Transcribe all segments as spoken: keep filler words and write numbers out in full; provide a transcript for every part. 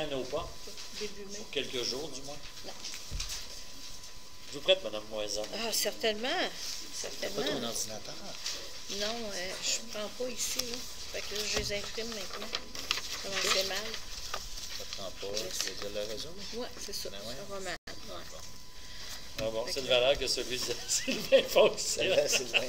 à nos portes? Début mai. Pour quelques jours, du moins. Non. Je vous prête, Mme Moisan. Ah, certainement. Pas Certainement. ton ordinateur. Non, euh, je ne prends pas ici, là. Fait que là, je les imprime maintenant. Ça commençait mal. Ça prend pas. Tu veux dire le réseau? Oui, c'est ça. Ben ouais. Ça va mal. Ouais. Ah bon, Fait c'est que- de valeur que celui de Sylvain Fox. C'est vrai, Sylvain.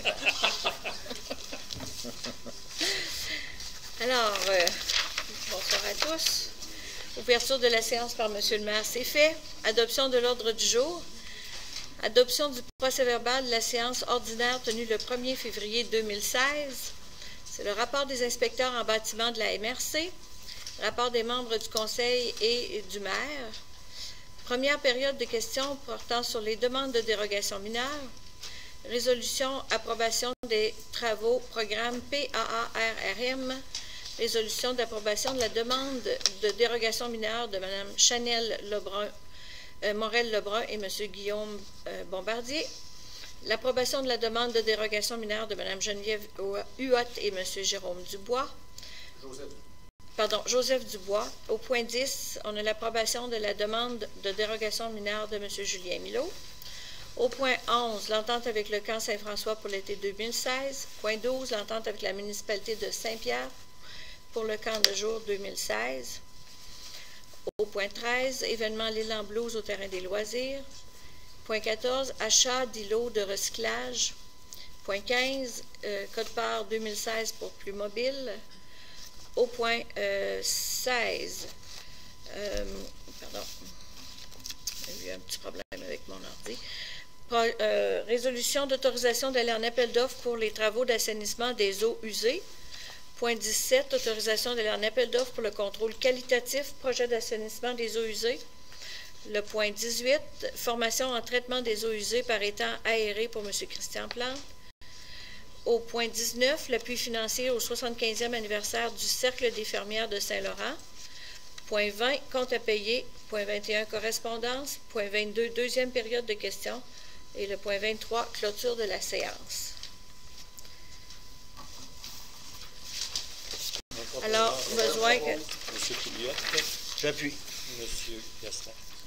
Alors, euh, bonsoir à tous. Ouverture de la séance par M. le maire, c'est fait. Adoption de l'ordre du jour. Adoption du procès-verbal de la séance ordinaire tenue le premier février deux mille seize. C'est le rapport des inspecteurs en bâtiment de la M R C, rapport des membres du conseil et du maire. Première période de questions portant sur les demandes de dérogation mineure. Résolution approbation des travaux programme P A A R R M. Résolution d'approbation de la demande de dérogation mineure de Mme Chanel Lebrun, euh, Morel-Lebrun et M. Guillaume euh, Bombardier. L'approbation de la demande de dérogation mineure de Mme Geneviève Huot et M. Jérôme Dubois. Joseph. Pardon, Joseph Dubois. Au point dix, on a l'approbation de la demande de dérogation mineure de M. Julien Milot. Au point onze, l'entente avec le camp Saint-François pour l'été deux mille seize. Point douze, l'entente avec la municipalité de Saint-Pierre pour le camp de jour deux mille seize. Au point treize, événement L'Île en Blues au terrain des loisirs. Point quatorze, achat d'îlots de recyclage. Point quinze, euh, code-part deux mille seize pour plus mobile. Au point euh, seize, euh, pardon, j'ai eu un petit problème avec mon ordi. Pro, euh, résolution d'autorisation d'aller en appel d'offres pour les travaux d'assainissement des eaux usées. Point dix-sept, autorisation d'aller en appel d'offres pour le contrôle qualitatif, projet d'assainissement des eaux usées. Le point dix-huit, formation en traitement des eaux usées par étang aéré pour M. Christian Plante. Au point dix-neuf, l'appui financier au soixante-quinzième anniversaire du Cercle des fermières de Saint-Laurent. Point vingt, compte à payer. Point vingt et un, correspondance. Point vingt-deux, deuxième période de questions. Et le point vingt-trois, clôture de la séance. Alors, besoin que... M. Pouliot, J'appuie. M. Gaston.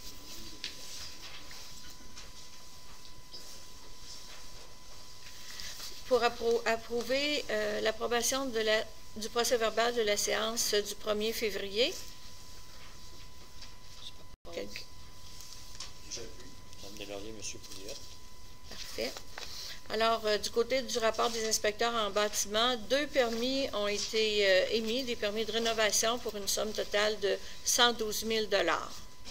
Pour appro approuver euh, l'approbation de la, du procès-verbal de la séance du premier février. Quelque... J'appuie. Mme Deslauriers, M. Pouliot. Parfait. Alors, euh, du côté du rapport des inspecteurs en bâtiment, deux permis ont été euh, émis, des permis de rénovation pour une somme totale de cent douze mille dollars.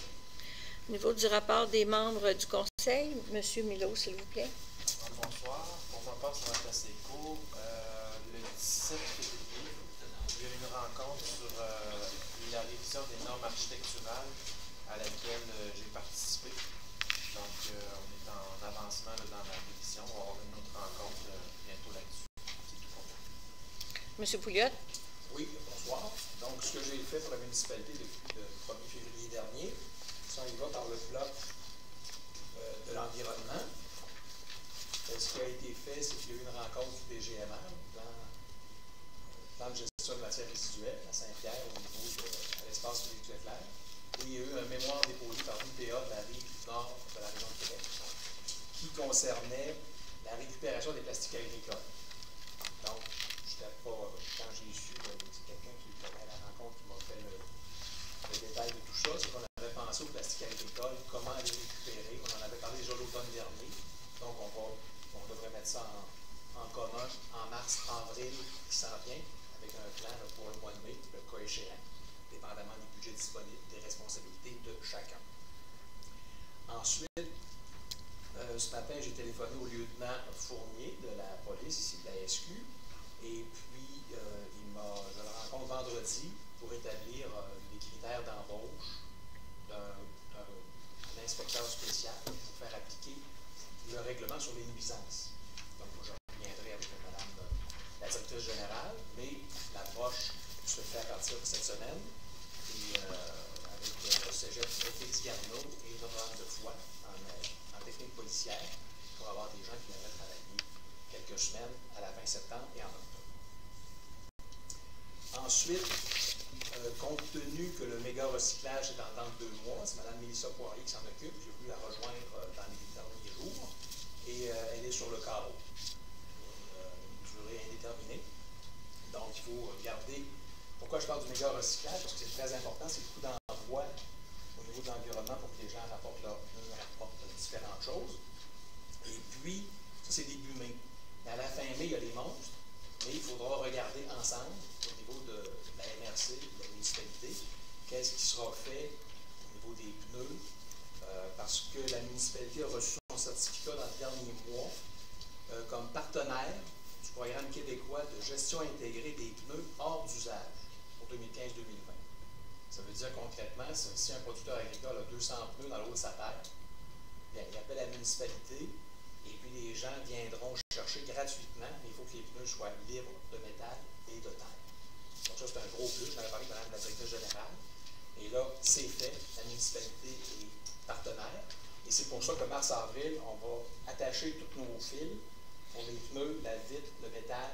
Au niveau du rapport des membres du conseil, M. Milot, s'il vous plaît. Bonsoir. Pour ma part, ça va être assez court. Euh, le dix-sept février, il y a eu une rencontre sur euh, la révision des normes architecturales à laquelle euh, j'ai participé. Donc, euh, on est en avancement là, dans la révision. On va avoir une autre rencontre euh, bientôt là-dessus. C'est tout pour moi. M. Pouliot. Oui, bonsoir. Donc, ce que j'ai fait pour la municipalité depuis le premier février dernier, ça y va par le bloc euh, de l'environnement. Euh, ce qui a été fait, c'est qu'il y a eu une rencontre du P G M R, plan, euh, plan de gestion de matières résiduelles à Saint-Pierre au niveau de l'espace spirituel clair. Et il y a eu un mémoire déposé par l'U P A de la rive nord de la région de Québec qui concernait la récupération des plastiques agricoles. Donc, je n'étais pas, quand j'ai su, c'est quelqu'un qui était à la rencontre qui m'a fait le, le détail de tout ça, c'est qu'on avait pensé aux plastiques agricoles, comment les récupérer. On en avait parlé déjà l'automne dernier. Donc, on, va, on devrait mettre ça en, en commun en mars, avril, qui s'en vient, avec un plan là, pour le mois de mai, le cas échéant, dépendamment des budgets disponibles, des responsabilités de chacun. Ensuite, euh, ce matin, j'ai téléphoné au lieutenant Fournier de la police, ici de la S Q, et puis euh, il m'a, je le rencontre vendredi pour établir euh, les critères d'embauche d'un inspecteur spécial pour faire appliquer le règlement sur les nuisances. Donc, moi, je reviendrai avec madame euh, la directrice générale, mais l'approche se fait à partir de cette semaine, et euh, avec euh, le cégep Félix Garneau et Notre-Dame de Foix en, euh, en technique policière, pour avoir des gens qui viendraient travailler quelques semaines à la fin septembre et en octobre. Ensuite, euh, compte tenu que le méga recyclage est dans, dans deux mois, c'est Mme Mélissa Poirier qui s'en occupe, j'ai voulu la rejoindre euh, dans les derniers jours, et euh, elle est sur le carreau. Durée indéterminée. Donc, il faut garder. Pourquoi je parle du méga recyclage? Parce que c'est très important, c'est le coût d'envoi au niveau de l'environnement pour que les gens rapportent, leur, rapportent différentes choses. Et puis, ça, c'est début mai. Mais à la fin mai, il y a les monstres, mais il faudra regarder ensemble, au niveau de la M R C, de la municipalité, qu'est-ce qui sera fait au niveau des pneus, euh, parce que la municipalité a reçu son certificat dans le dernier mois euh, comme partenaire du programme québécois de gestion intégrée des pneus hors d'usage pour deux mille quinze deux mille vingt. Ça veut dire concrètement, si un producteur agricole a deux cents pneus dans le haut de sa terre, bien, il appelle la municipalité et puis les gens viendront chercher gratuitement, mais il faut que les pneus soient libres de métal et de terre. Donc ça, c'est un gros plus. J'en avais parlé avec Mme la directrice générale. Et là, c'est fait. La municipalité est partenaire. Et c'est pour ça que mars-avril, on va attacher tous nos fils pour les pneus, la vitre, le métal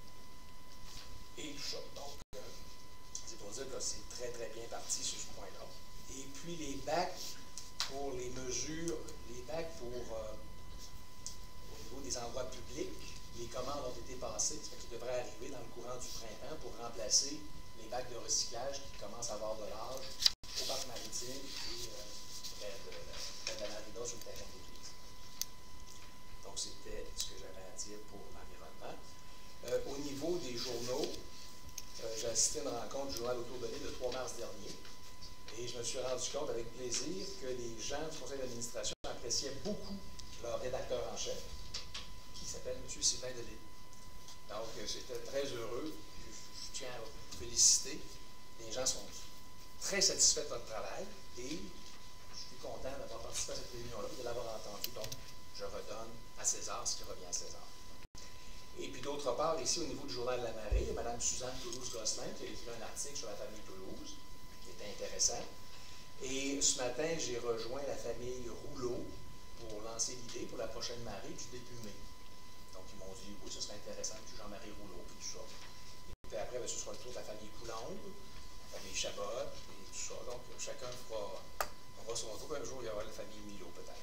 et tout ça. Donc, euh, c'est pour dire que c'est très, très bien parti sur ce point-là. Et puis, les bacs pour les mesures, les bacs pour, euh, au niveau des endroits publics, les commandes ont été passées, ce qui devrait arriver dans le courant du printemps pour remplacer les bacs de recyclage qui commencent à avoir de l'âge au parc maritime et euh, près de, près de la marina sur le terrain d'église. Donc, c'était ce que j'avais à dire pour l'environnement. Euh, au niveau des journaux, euh, j'ai assisté à une rencontre du journal Autour de l'île le trois mars dernier et je me suis rendu compte avec plaisir que les gens du conseil d'administration appréciaient beaucoup leur rédacteur en chef, qui s'appelle M. Sylvain Delisle. Donc, j'étais très heureux. Je, je tiens à vous féliciter. Les gens sont très satisfaits de votre travail et je suis content d'avoir participé à cette réunion-là et de l'avoir entendu. Donc, je redonne à César ce qui revient à César. Et puis, d'autre part, ici, au niveau du Journal de la Marée, il y a Mme Suzanne Toulouse-Gosselin qui a écrit un article sur la famille Toulouse, qui était intéressant. Et ce matin, j'ai rejoint la famille Rouleau pour lancer l'idée pour la prochaine marée du début mai. Donc, ils m'ont dit, oui, ce serait intéressant que Jean-Marie Rouleau, et tout ça. Et puis après, bien, ce sera le tour de la famille Coulombe, la famille Chabot, et tout ça. Donc, chacun fera, on va son tour. Un jour, il y aura la famille Milot, peut-être.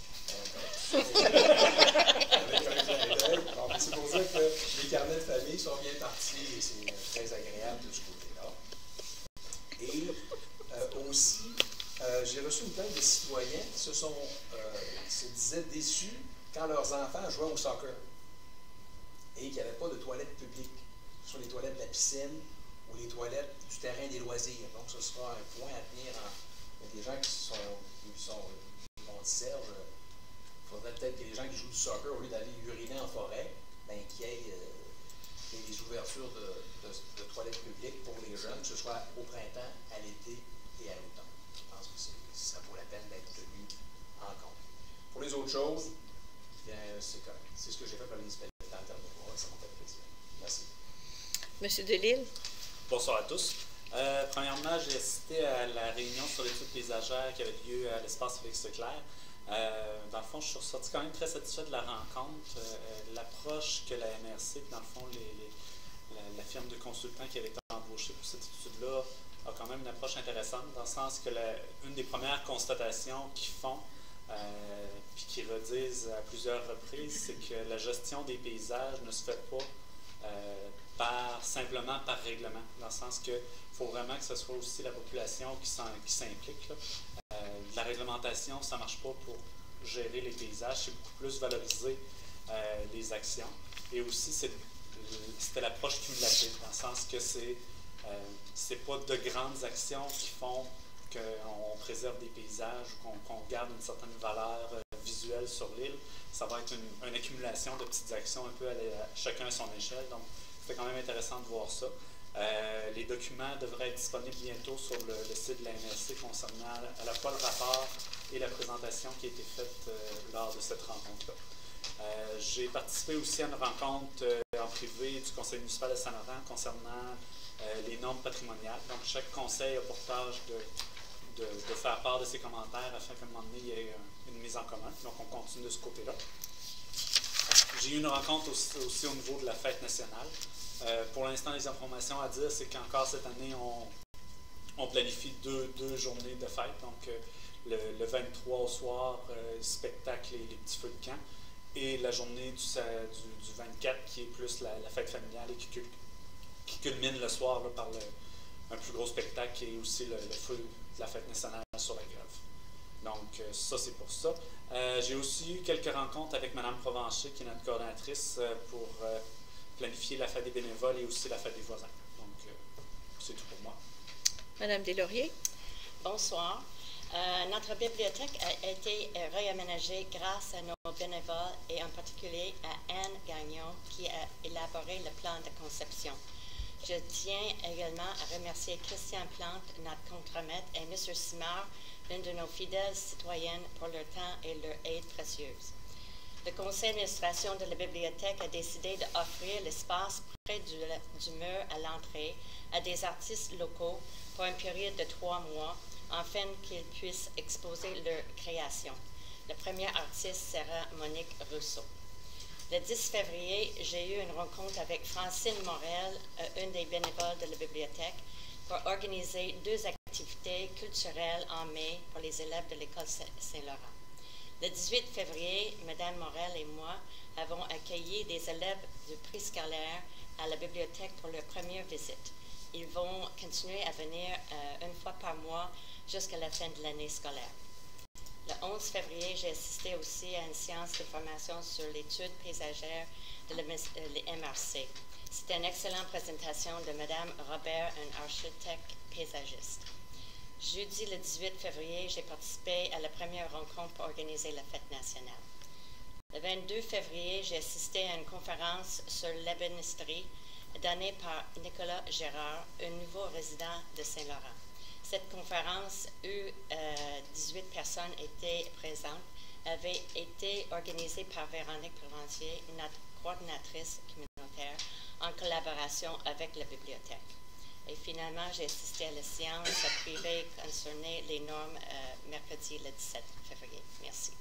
Avec un clin d'œil. Donc, c'est pour dire que les carnets de famille sont bien partis et c'est très agréable de ce côté-là. Et euh, aussi, euh, j'ai reçu une plainte de citoyens qui se sont, euh, qui se disaient déçus quand leurs enfants jouaient au soccer et qu'il n'y avait pas de toilettes publiques, que ce soit les toilettes de la piscine ou les toilettes du terrain des loisirs. Donc, ce sera un point à tenir en. Il y a des gens qui sont, qui sont, qui vont dire, Serge, il faudrait peut-être que les gens qui jouent du soccer, au lieu d'aller uriner en forêt, ben, qu'il y ait, euh, des ouvertures de, de, de toilettes publiques pour les jeunes, que ce soit au printemps, à l'été et à l'automne. Je pense que ça vaut la peine d'être tenu en compte. Pour les autres choses, c'est correct. C'est ce que j'ai fait pour la municipalité dans le dernier mois. Ça m'a fait plaisir. Merci. M. Delisle. Bonsoir à tous. Euh, premièrement, j'ai assisté à la réunion sur l'étude paysagère qui avait lieu à l'espace Félix Leclerc. Euh, dans le fond, je suis ressorti quand même très satisfait de la rencontre. Euh, L'approche que la M R C, dans le fond, les, les, la, la firme de consultants qui avait été embauchée pour cette étude-là, a quand même une approche intéressante, dans le sens que la, une des premières constatations qu'ils font, euh, puis qu'ils redisent à plusieurs reprises, c'est que la gestion des paysages ne se fait pas euh, par, simplement par règlement, dans le sens qu'il faut vraiment que ce soit aussi la population qui s'implique. Euh, la réglementation, ça ne marche pas pour gérer les paysages, c'est beaucoup plus valoriser euh, les actions. Et aussi, c'était l'approche cumulative, dans le sens que c'est euh, c'est pas de grandes actions qui font qu'on préserve des paysages ou qu'on qu'on garde une certaine valeur euh, visuelle sur l'île. Ça va être une, une accumulation de petites actions un peu à, à chacun à son échelle. Donc, c'est quand même intéressant de voir ça. Euh, les documents devraient être disponibles bientôt sur le, le site de la M R C concernant à la fois le rapport et la présentation qui a été faite euh, lors de cette rencontre-là. Euh, J'ai participé aussi à une rencontre euh, en privé du conseil municipal de Saint-Laurent concernant euh, les normes patrimoniales. Donc, chaque conseil a pour tâche de, de, de faire part de ses commentaires afin qu'à un moment donné, il y ait une mise en commun. Donc, on continue de ce côté-là. J'ai eu une rencontre aussi, aussi au niveau de la fête nationale. Euh, pour l'instant, les informations à dire, c'est qu'encore cette année, on, on planifie deux, deux journées de fête. Donc, euh, le, le vingt-trois au soir, euh, spectacle et les petits feux de camp. Et la journée du, du, du vingt-quatre, qui est plus la, la fête familiale et qui, qui culmine le soir là, par le, un plus gros spectacle qui est aussi le, le feu de la fête nationale sur la grève. Donc, euh, ça, c'est pour ça. Euh, j'ai aussi eu quelques rencontres avec Mme Provencher, qui est notre coordonnatrice, euh, pour euh, planifier la fête des bénévoles et aussi la fête des voisins. Donc, euh, c'est tout pour moi. Madame Deslauriers. Bonsoir. Euh, notre bibliothèque a été euh, réaménagée grâce à nos bénévoles et en particulier à Anne Gagnon qui a élaboré le plan de conception. Je tiens également à remercier Christian Plante, notre contremaître, et M. Simard, l'une de nos fidèles citoyennes, pour leur temps et leur aide précieuse. Le conseil d'administration de la bibliothèque a décidé d'offrir l'espace près du, du mur à l'entrée à des artistes locaux pour une période de trois mois, afin qu'ils puissent exposer leurs créations. Le premier artiste sera Monique Rousseau. Le dix février, j'ai eu une rencontre avec Francine Morel, euh, une des bénévoles de la bibliothèque, pour organiser deux activités culturelles en mai pour les élèves de l'école Saint-Laurent. Le dix-huit février, Mme Morel et moi avons accueilli des élèves du prix scolaire à la bibliothèque pour leur première visite. Ils vont continuer à venir euh, une fois par mois jusqu'à la fin de l'année scolaire. Le onze février, j'ai assisté aussi à une séance de formation sur l'étude paysagère de l'M R C. C'était une excellente présentation de Mme Robert, un architecte paysagiste. Jeudi, le dix-huit février, j'ai participé à la première rencontre pour organiser la fête nationale. Le vingt-deux février, j'ai assisté à une conférence sur l'ébénisterie donnée par Nicolas Gérard, un nouveau résident de Saint-Laurent. Cette conférence, où euh, dix-huit personnes étaient présentes, avait été organisée par Véronique Parmentier, notre coordinatrice communautaire, en collaboration avec la bibliothèque. Et finalement, j'ai assisté à la séance privée concernant les normes euh, mercredi le dix-sept février. Merci.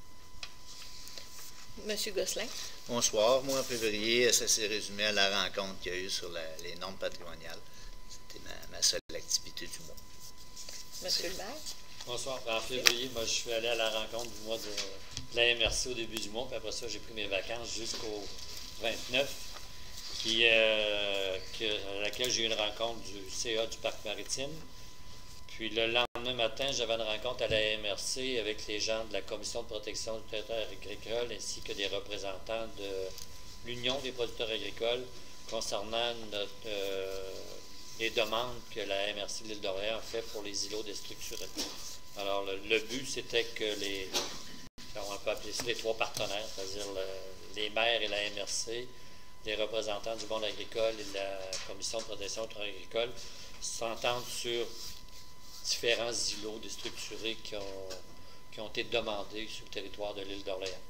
Monsieur Gosselin. Bonsoir. Moi, en février, ça s'est résumé à la rencontre qu'il y a eu sur la, les normes patrimoniales. C'était ma, ma seule activité du mois. Monsieur le maire. Bonsoir. En février, moi, je suis allé à la rencontre du mois de, de la M R C au début du mois, puis après ça, j'ai pris mes vacances jusqu'au vingt-neuf, qui, euh, que, à laquelle j'ai eu une rencontre du C A du Parc maritime. Puis le lendemain matin, j'avais une rencontre à la M R C avec les gens de la Commission de protection du territoire agricole ainsi que des représentants de l'Union des producteurs agricoles concernant notre, euh, les demandes que la M R C de l'Île d'Orléans a fait pour les îlots déstructurés. Alors, le, le but, c'était que les, on peut appeler ça les trois partenaires, c'est-à-dire le, les maires et la M R C, les représentants du monde agricole et de la Commission de protection du territoire agricole, s'entendent sur différents îlots déstructurés qui ont, qui ont été demandés sur le territoire de l'Île d'Orléans.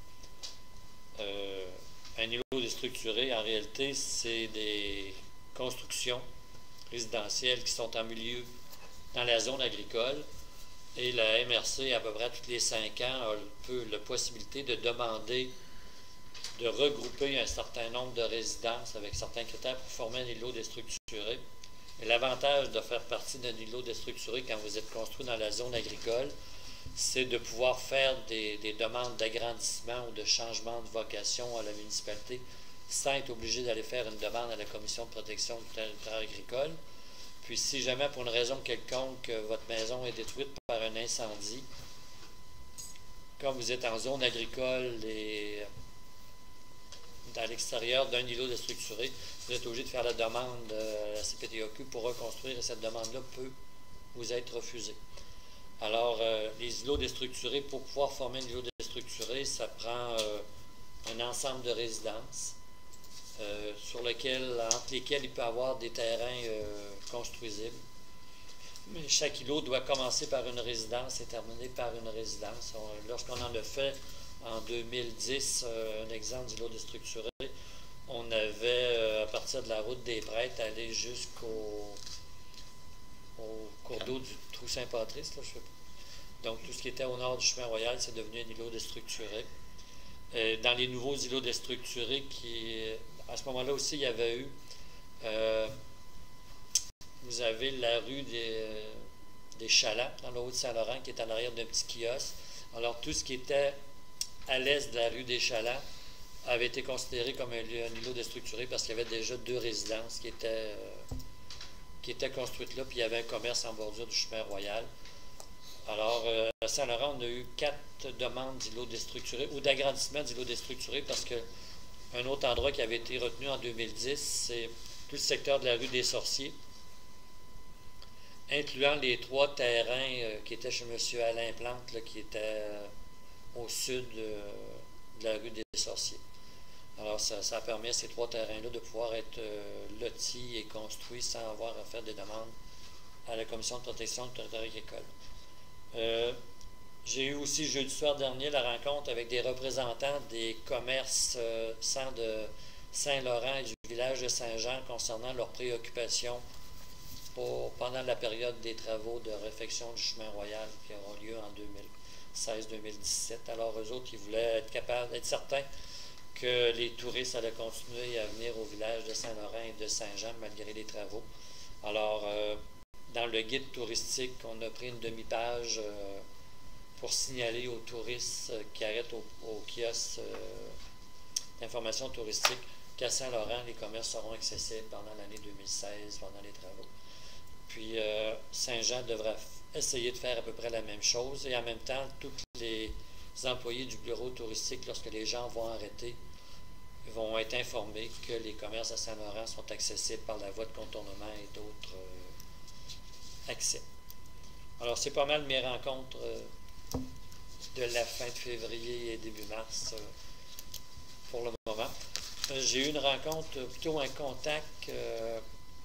Euh, un îlot déstructuré, en réalité, c'est des constructions résidentielles qui sont en milieu dans la zone agricole et la M R C, à peu près tous les cinq ans, a peu la possibilité de demander de regrouper un certain nombre de résidences avec certains critères pour former un îlot déstructuré. Et l'avantage de faire partie d'un îlot déstructuré quand vous êtes construit dans la zone agricole, c'est de pouvoir faire des, des demandes d'agrandissement ou de changement de vocation à la municipalité sans être obligé d'aller faire une demande à la Commission de protection du territoire agricole. Puis si jamais pour une raison quelconque votre maison est détruite par un incendie, comme vous êtes en zone agricole et à l'extérieur d'un îlot déstructuré, vous êtes obligé de faire la demande à la C P T A Q pour reconstruire et cette demande-là peut vous être refusée. Alors, euh, les îlots déstructurés, pour pouvoir former un îlot déstructuré, ça prend euh, un ensemble de résidences euh, sur lequel, entre lesquelles il peut y avoir des terrains euh, construisibles. Mais chaque îlot doit commencer par une résidence et terminer par une résidence. Lorsqu'on en a fait en deux mille dix, euh, un exemple d'îlot déstructuré, on avait, euh, à partir de la route des Prêtres, allé jusqu'au au cours d'eau du trou Saint-Patrice. Là, je sais pas. Donc, tout ce qui était au nord du chemin royal, c'est devenu un îlot déstructuré. Euh, dans les nouveaux îlots déstructurés, qui, à ce moment-là aussi, il y avait eu, euh, vous avez la rue des, des Chalands, dans le Haut-de-Saint-Laurent, qui est en arrière d'un petit kiosque. Alors, tout ce qui était à l'est de la rue des Chalands avait été considéré comme un, lieu, un îlot déstructuré parce qu'il y avait déjà deux résidences qui étaient, euh, qui étaient construites là, puis il y avait un commerce en bordure du chemin royal. Alors, euh, à Saint-Laurent, on a eu quatre demandes d'îlots déstructurés ou d'agrandissement d'îlots déstructurés parce qu'un autre endroit qui avait été retenu en deux mille dix, c'est tout le secteur de la rue des Sorciers, incluant les trois terrains euh, qui étaient chez M. Alain Plante, là, qui étaient euh, au sud euh, de la rue des Sorciers. Alors, ça, ça permet à ces trois terrains-là de pouvoir être euh, lotis et construits sans avoir à faire des demandes à la Commission de protection du territoire agricole. Euh, J'ai eu aussi jeudi soir dernier la rencontre avec des représentants des commerces euh, sans de Saint-Laurent et du village de Saint-Jean concernant leurs préoccupations pour, pendant la période des travaux de réfection du chemin royal qui auront lieu en deux mille seize deux mille dix-sept. Alors, eux autres, ils voulaient être capables d'être certains que les touristes allaient continuer à venir au village de Saint-Laurent et de Saint-Jean malgré les travaux. Alors, euh, dans le guide touristique, on a pris une demi-page euh, pour signaler aux touristes euh, qui arrêtent au, au kiosque euh, d'information touristique qu'à Saint-Laurent, les commerces seront accessibles pendant l'année deux mille seize, pendant les travaux. Puis, euh, Saint-Jean devra essayer de faire à peu près la même chose et en même temps, tous les employés du bureau touristique, lorsque les gens vont arrêter, vont être informés que les commerces à Saint-Laurent sont accessibles par la voie de contournement et d'autres euh, accès. Alors, c'est pas mal mes rencontres euh, de la fin de février et début mars euh, pour le moment. Euh, J'ai eu une rencontre, plutôt un contact euh,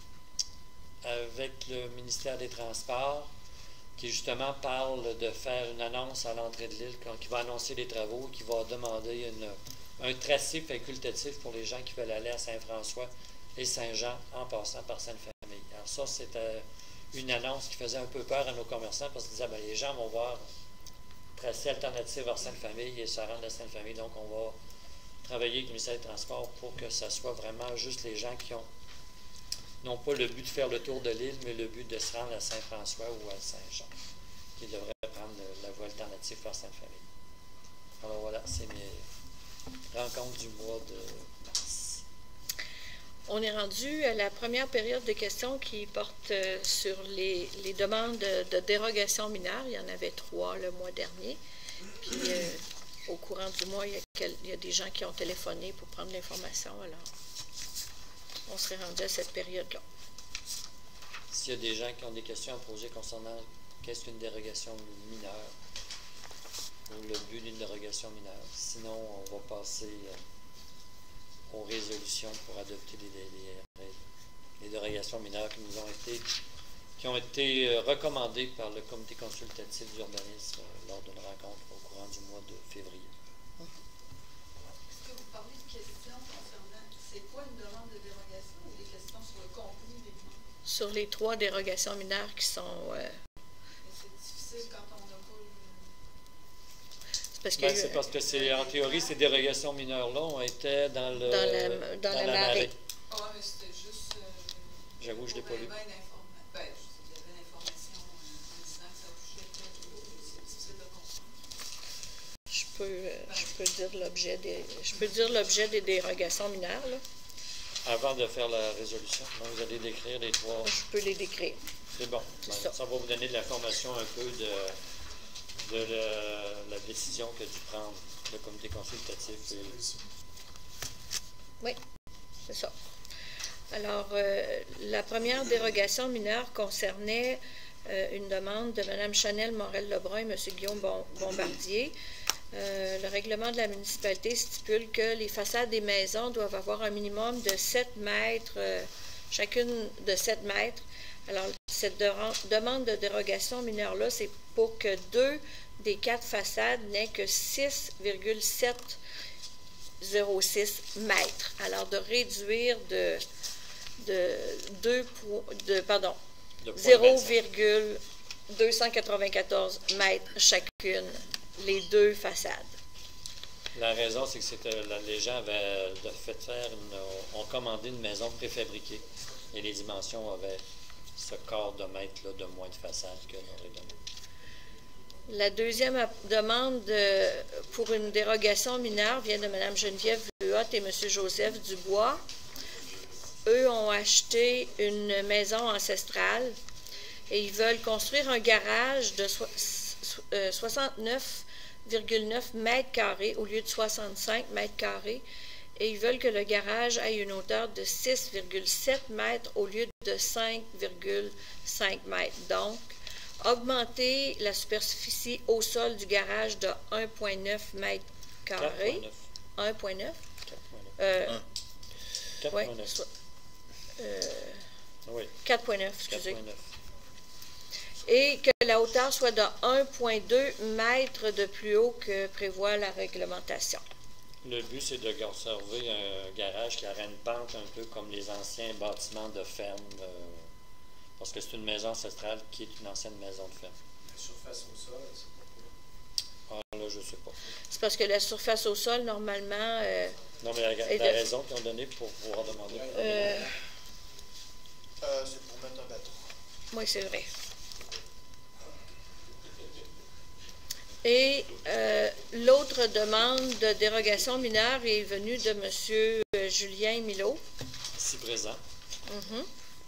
avec le ministère des Transports qui justement parle de faire une annonce à l'entrée de l'île, qui va annoncer les travaux, qui va demander une, un tracé facultatif pour les gens qui veulent aller à Saint-François et Saint-Jean en passant par Sainte-Famille. Alors ça, c'était une annonce qui faisait un peu peur à nos commerçants parce qu'ils disaient, bien, les gens vont voir tracé alternatif vers Sainte-Famille et se rendre à Sainte-Famille. Donc, on va travailler avec le ministère des Transports pour que ça soit vraiment juste les gens qui ont non pas le but de faire le tour de l'île, mais le but de se rendre à Saint-François ou à Saint-Jean, qui devraient prendre la voie alternative vers Sainte-Famille. Alors voilà, c'est mes rencontres du mois de mars. On est rendu à la première période de questions qui porte euh, sur les, les demandes de, de dérogation mineure. Il y en avait trois le mois dernier. Puis euh, au courant du mois, il y, a quel, il y a des gens qui ont téléphoné pour prendre l'information. Alors, on serait rendu à cette période-là. S'il y a des gens qui ont des questions à poser concernant qu'est-ce qu'une dérogation mineure ou le but d'une dérogation mineure, sinon on va passer euh, aux résolutions pour adopter les, les, les dérogations mineures qui nous ont été qui ont été euh, recommandées par le comité consultatif d'urbanisme euh, lors d'une rencontre au courant du mois de février. Est-ce que vous parlez de questions concernant c'est quoi une demande de dérogation ou des questions sur le contenu des demandes? Sur les trois dérogations mineures qui sont... Euh, c'est difficile quand on n'a pas le... c'est parce, Ben, que, c'est parce que c'est en théorie, ces dérogations mineures-là ont été dans le dans la, dans dans la la marée. marée. Ah, mais c'était juste... Euh, J'avoue, je ne l'ai pas lu. Ben, ben, il y avait l'information en disant que ça touchait peut-être, c'est difficile de comprendre. Je peux, euh, je peux dire l'objet des, je peux dire l'objet des dérogations mineures, là. Avant de faire la résolution, donc vous allez décrire les trois. Je peux les décrire. C'est bon. C'est Ben, ça. ça va vous donner de l'information un peu de, de la, la décision qu'a dû prendre le comité consultatif. Et... Oui, c'est ça. Alors, euh, la première dérogation mineure concernait euh, une demande de Mme Chanel Morel-Lebrun et M. Guillaume bon Bombardier. Euh, le règlement de la municipalité stipule que les façades des maisons doivent avoir un minimum de sept mètres, euh, chacune de sept mètres. Alors, cette de demande de dérogation mineure-là, c'est pour que deux des quatre façades n'aient que six virgule sept zéro six mètres. Alors, de réduire de, de, deux, de, pardon, zéro virgule deux cent quatre-vingt-quatorze mètres chacune, les deux façades. La raison, c'est que c'était, les gens avaient fait faire, une, ont commandé une maison préfabriquée et les dimensions avaient ce quart de mètre-là de moins de façade que l'on aurait donné. La deuxième ap- demande de- pour une dérogation mineure vient de Mme Geneviève Huot et M. Joseph Dubois. Eux ont acheté une maison ancestrale et ils veulent construire un garage de so- so- euh, soixante-neuf virgule neuf mètres carrés au lieu de soixante-cinq mètres carrés. Et ils veulent que le garage ait une hauteur de six virgule sept mètres au lieu de cinq virgule cinq mètres. Donc, augmenter la superficie au sol du garage de un virgule neuf mètres carrés. un virgule neuf? quatre virgule neuf. Euh, quatre ouais, virgule neuf. so- euh, Oui, quatre virgule neuf, quatre excusez. virgule neuf. Et que la hauteur soit de un virgule deux mètres de plus haut que prévoit la réglementation. Le but, c'est de conserver un garage qui aurait une pente un peu comme les anciens bâtiments de ferme, euh, parce que c'est une maison ancestrale qui est une ancienne maison de ferme. La surface au sol, c'est pas Ah, là, je ne sais pas. C'est parce que la surface au sol, normalement, euh, Non, mais la, Et la de- raison qu'ils ont donnée pour pouvoir demander. euh, Euh, c'est pour mettre un bateau. oui, c'est vrai. Et euh, l'autre demande de dérogation mineure est venue de M. Julien Milot. Ici présent. Mhm.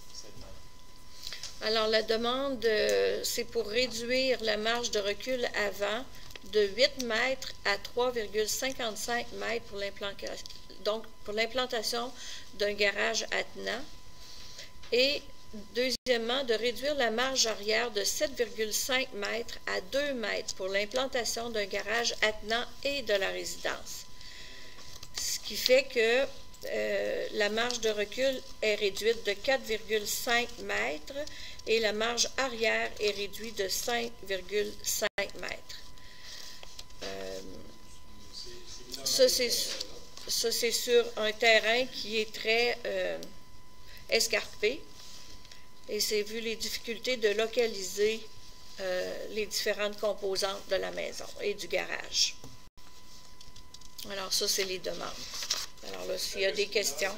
Alors, la demande, euh, c'est pour réduire la marge de recul avant de huit mètres à trois virgule cinquante-cinq mètres pour l'implantation, donc pour l'implantation d'un garage attenant. Et deuxièmement, de réduire la marge arrière de sept virgule cinq mètres à deux mètres pour l'implantation d'un garage attenant et de la résidence. Ce qui fait que euh, la marge de recul est réduite de quatre virgule cinq mètres et la marge arrière est réduite de cinq virgule cinq mètres. Euh, ça, c'est ça, c'est sur un terrain qui est très euh, escarpé. Et c'est vu les difficultés de localiser euh, les différentes composantes de la maison et du garage. Alors, ça, c'est les demandes. Alors là, s'il y a des questions.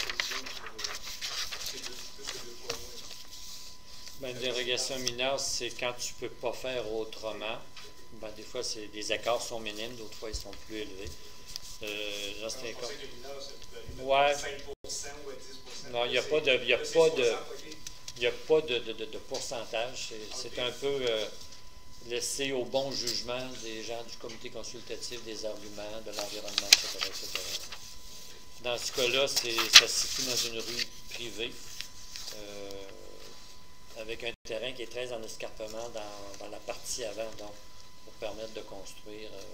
Ben, une dérogation mineure, c'est quand tu ne peux pas faire autrement. Ben, des fois, c'est, les écarts sont minimes, d'autres fois, ils sont plus élevés. Euh, là, c'est un cas. Ouais. Non, il n'y a pas de. Il n'y a pas de. Il n'y a pas de, de, de, de pourcentage. C'est, c'est un peu euh, laissé au bon jugement des gens du comité consultatif, des arguments, de l'environnement, et cetera, et cetera. Dans ce cas-là, c'est, ça se situe dans une rue privée, euh, avec un terrain qui est très en escarpement dans, dans la partie avant, donc pour permettre de construire euh,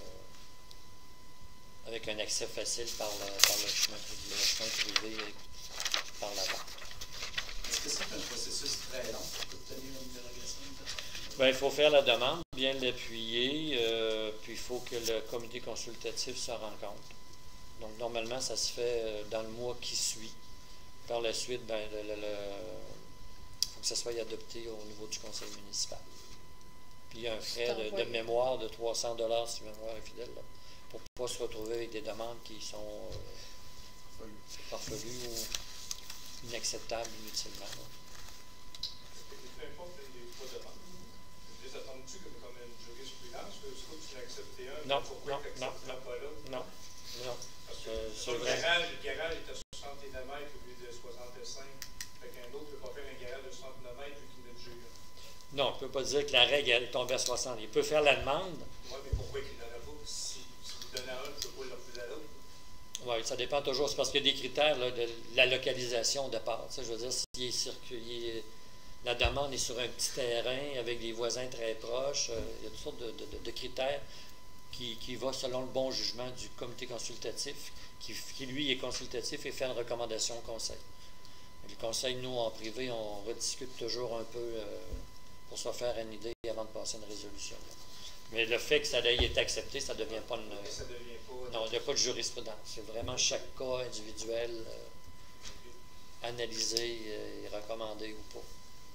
avec un accès facile par le, par le, chemin, le chemin privé par l'avant. Est-ce que c'est un processus très long pour obtenir une dérogation? Bien, il faut faire la demande, bien l'appuyer, euh, puis il faut que le comité consultatif se rencontre. Donc, normalement, ça se fait euh, dans le mois qui suit. Par la suite, ben, le, le, le, faut que ça soit adopté au niveau du conseil municipal. Puis, il y a un frais de, de mémoire de trois cents dollars si ma mémoire est fidèle, là, pour ne pas se retrouver avec des demandes qui sont euh, farfelues ou inacceptables inutilement. Là. Peu importe les trois demandes, je les attends-tu comme une jurisprudence, que soit tu l'as accepté un, Non, pourquoi non, tu non, n'accepteras pas l'autre? Non, non. Parce que Euh, sur le vrai. garage, le garage est à soixante-neuf mètres au lieu de soixante-cinq. Fait qu'un autre ne peut pas faire un garage de soixante-neuf mètres vu qu'il ne le juge. Non, on ne peut pas dire que la règle est tombée à soixante. Il peut faire la demande. Oui, mais pourquoi qu'il n'en a pas? Si, si vous donnez à un, je ne peux pas le refuser à l'autre. Oui, ça dépend toujours. C'est parce qu'il y a des critères là, de la localisation au départ. Tu sais, je veux dire, si est circulé, la demande est sur un petit terrain avec des voisins très proches, euh, il y a toutes sortes de, de, de critères qui, qui vont selon le bon jugement du comité consultatif, qui, qui lui est consultatif et fait une recommandation au conseil. Et le conseil, nous, en privé, on rediscute toujours un peu euh, pour se faire une idée avant de passer une résolution. Là. Mais le fait que ça ait été accepté, ça ne devient pas une... Ça devient pas... Non, il n'y a pas de jurisprudence. C'est vraiment chaque cas individuel euh, analysé euh, et recommandé ou pas.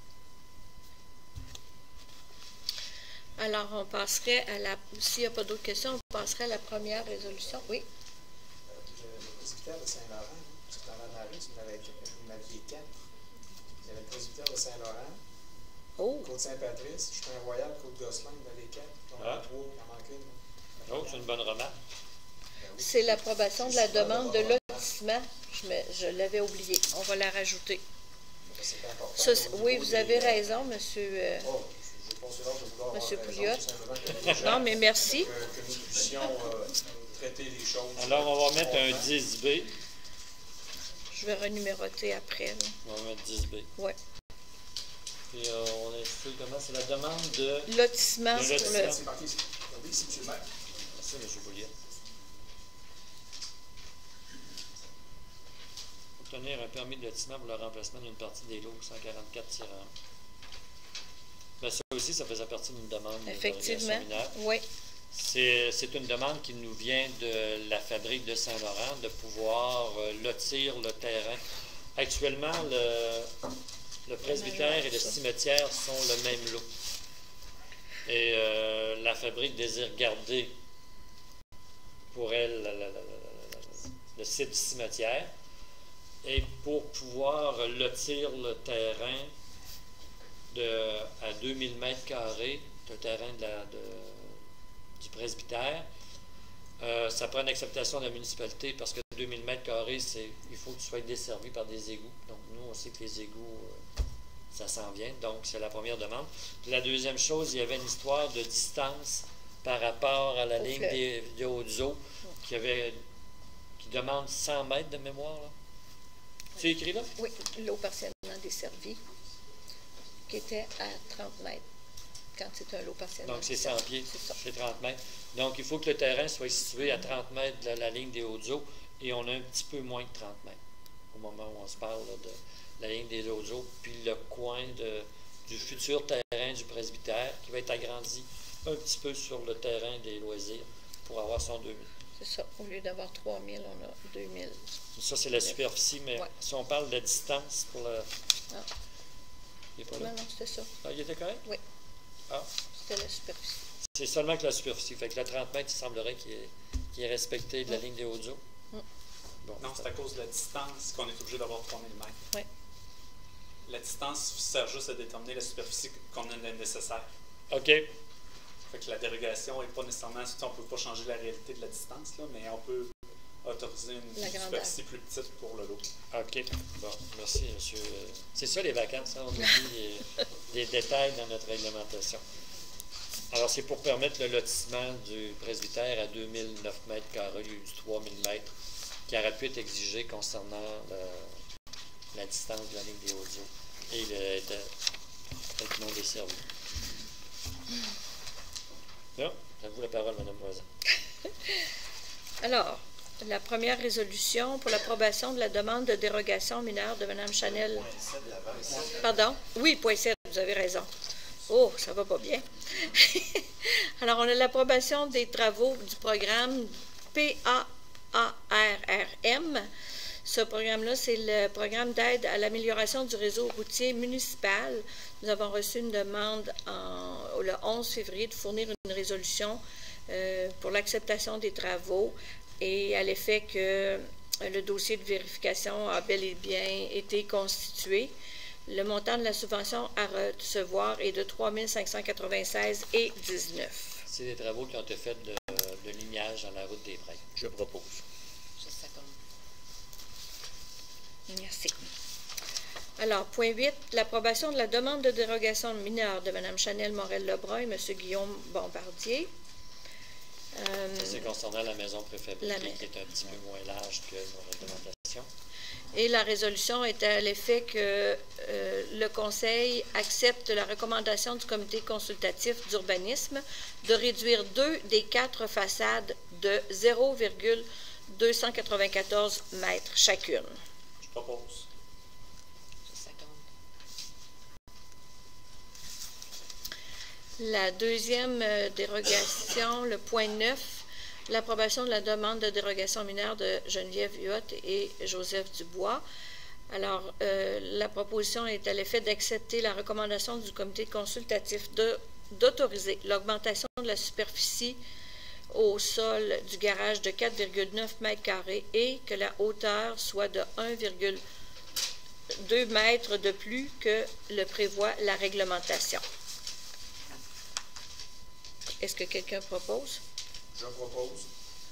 Alors, on passerait à la... S'il n'y a pas d'autres questions, on passerait à la première résolution. Oui? J'avais discuté avec Saint-Laurent, parce que dans la marée, vous m'aviez quatre. C'est le presbytère de Saint-Laurent, Oh, Côte-Saint-Patrice, Chemin-Royal, Côte-Gosselin, dans les quatre. Donc, Ah. trois, il en manque une. Oh, c'est une bonne remarque. Ben oui. c'est l'approbation de la C'est super demande de bonne lotissement. Je, me- je l'avais oublié. On va la rajouter. C'est important. Ça, au c'est- niveau oui, vous des, avez euh, raison, monsieur. euh, Oh, je n'ai pas l'âge de vouloir Monsieur avoir Pouliot. raison, c'est simplement que les gens- Non, mais merci. Que, que nous puissions euh, traiter les choses. Alors, on va mettre un Content. dix B. Je vais renuméroter après. là. On va mettre dix B. Ouais. Puis, euh, on intitule comment? C'est la demande de... Lotissement Le pour lotissement. le. C'est marqué ici. Regardez ici, monsieur le maire. Merci, M. Boulier. Obtenir un permis de lotissement pour le remplacement d'une partie des lots cent quarante-quatre tiret un. Ben, ça aussi, ça faisait partie d'une demande de Effectivement. dérogation mineure. Oui. C'est c'est une demande qui nous vient de la fabrique de Saint-Laurent de pouvoir euh, lotir le terrain. Actuellement, le, le presbytère et le cimetière sont le même lot. Et euh, la fabrique désire garder pour elle la- la- la- la- la- la- le site du cimetière. Et pour pouvoir lotir le terrain de, à deux mille mètres carrés, le terrain de la, de- du presbytère, euh, ça prend une acceptation de la municipalité parce que deux mille mètres carrés, c'est, il faut que tu sois desservi par des égouts. Donc, nous, on sait que les égouts, euh, ça s'en vient. Donc, c'est la première demande. Puis la deuxième chose, il y avait une histoire de distance par rapport à la Au ligne fleuve. des, des Hauts-Eaux qui, avait, qui demande cent mètres de mémoire. Là. C'est écrit là? Oui, l'eau partiellement desservie, qui était à trente mètres, quand c'est un lot partiellement Donc, c'est cent desservi. pieds, C'est ça. c'est trente mètres. Donc, il faut que le terrain soit situé à trente mètres de la ligne des Hauts-Eaux et on a un petit peu moins que trente mètres au moment où on se parle là, de la ligne des Hauts-Eaux, puis le coin de, du futur terrain du presbytère qui va être agrandi un petit peu sur le terrain des loisirs pour avoir son deux mille. C'est ça. Au lieu d'avoir trois mille, on a deux mille. Ça, c'est la superficie, mais Ouais. si on parle de la distance pour le... Ah. Il est pas là? Non, non, c'était ça. Ah, il était correct? Oui. Ah. C'était la superficie. C'est seulement que la superficie. Fait que le trente mètres, il semblerait qu'il est, qu'il est respecté de la ligne des Hauts-Eaux. Mm. Bon, Non, c'est à cause de la distance qu'on est obligé d'avoir trois mille mètres. Oui. La distance sert juste à déterminer la superficie qu'on a nécessaire. OK. Fait que la dérogation n'est pas nécessairement, on ne peut pas changer la réalité de la distance, là, mais on peut autoriser une La grandeur. superficie plus petite pour le lot. OK. Bon, merci, monsieur. C'est ça, les vacances, hein? On oublie les, les détails dans notre réglementation. Alors, c'est pour permettre le lotissement du presbytère à deux mille neuf mètres carrés au lieu du trois mille mètres qui aurait pu être exigé concernant le- la distance de la ligne des Hauts-Eaux. Et il était peut-être non desservi. Là, à vous la parole, Mme Voisin. Alors, la première résolution pour l'approbation de la demande de dérogation mineure de Mme Chanel. Pardon? Oui, point sept, vous avez raison. Oh, ça va pas bien. Alors, on a l'approbation des travaux du programme P A A R R M. Ce programme-là, c'est le programme d'aide à l'amélioration du réseau routier municipal. Nous avons reçu une demande en- le onze février de fournir une résolution euh, pour l'acceptation des travaux et à l'effet que euh, le dossier de vérification a bel et bien été constitué. Le montant de la subvention à recevoir est de trois mille cinq cent quatre-vingt-seize et dix-neuf. C'est des travaux qui ont été faits de, de lignage dans la route des Prés. Je propose. Merci. Alors, point huit, l'approbation de la demande de dérogation mineure de Mme Chanel Morel-Lebrun et M. Guillaume Bombardier. Euh, C'est concernant la maison préfabriquée La ma- qui est un petit peu moins large que nos réglementations. Et la résolution est à l'effet que euh, le Conseil accepte la recommandation du Comité consultatif d'urbanisme de réduire deux des quatre façades de zéro virgule deux cent quatre-vingt-quatorze mètres chacune. Je propose. La deuxième euh, dérogation, le point neuf, l'approbation de la demande de dérogation mineure de Geneviève Huot et Joseph Dubois. Alors, euh, la proposition est à l'effet d'accepter la recommandation du comité consultatif de- d'autoriser l'augmentation de la superficie au sol du garage de quatre virgule neuf mètres carrés et que la hauteur soit de un virgule deux mètres de plus que le prévoit la réglementation. Est-ce que quelqu'un propose? Je propose.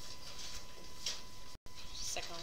Second.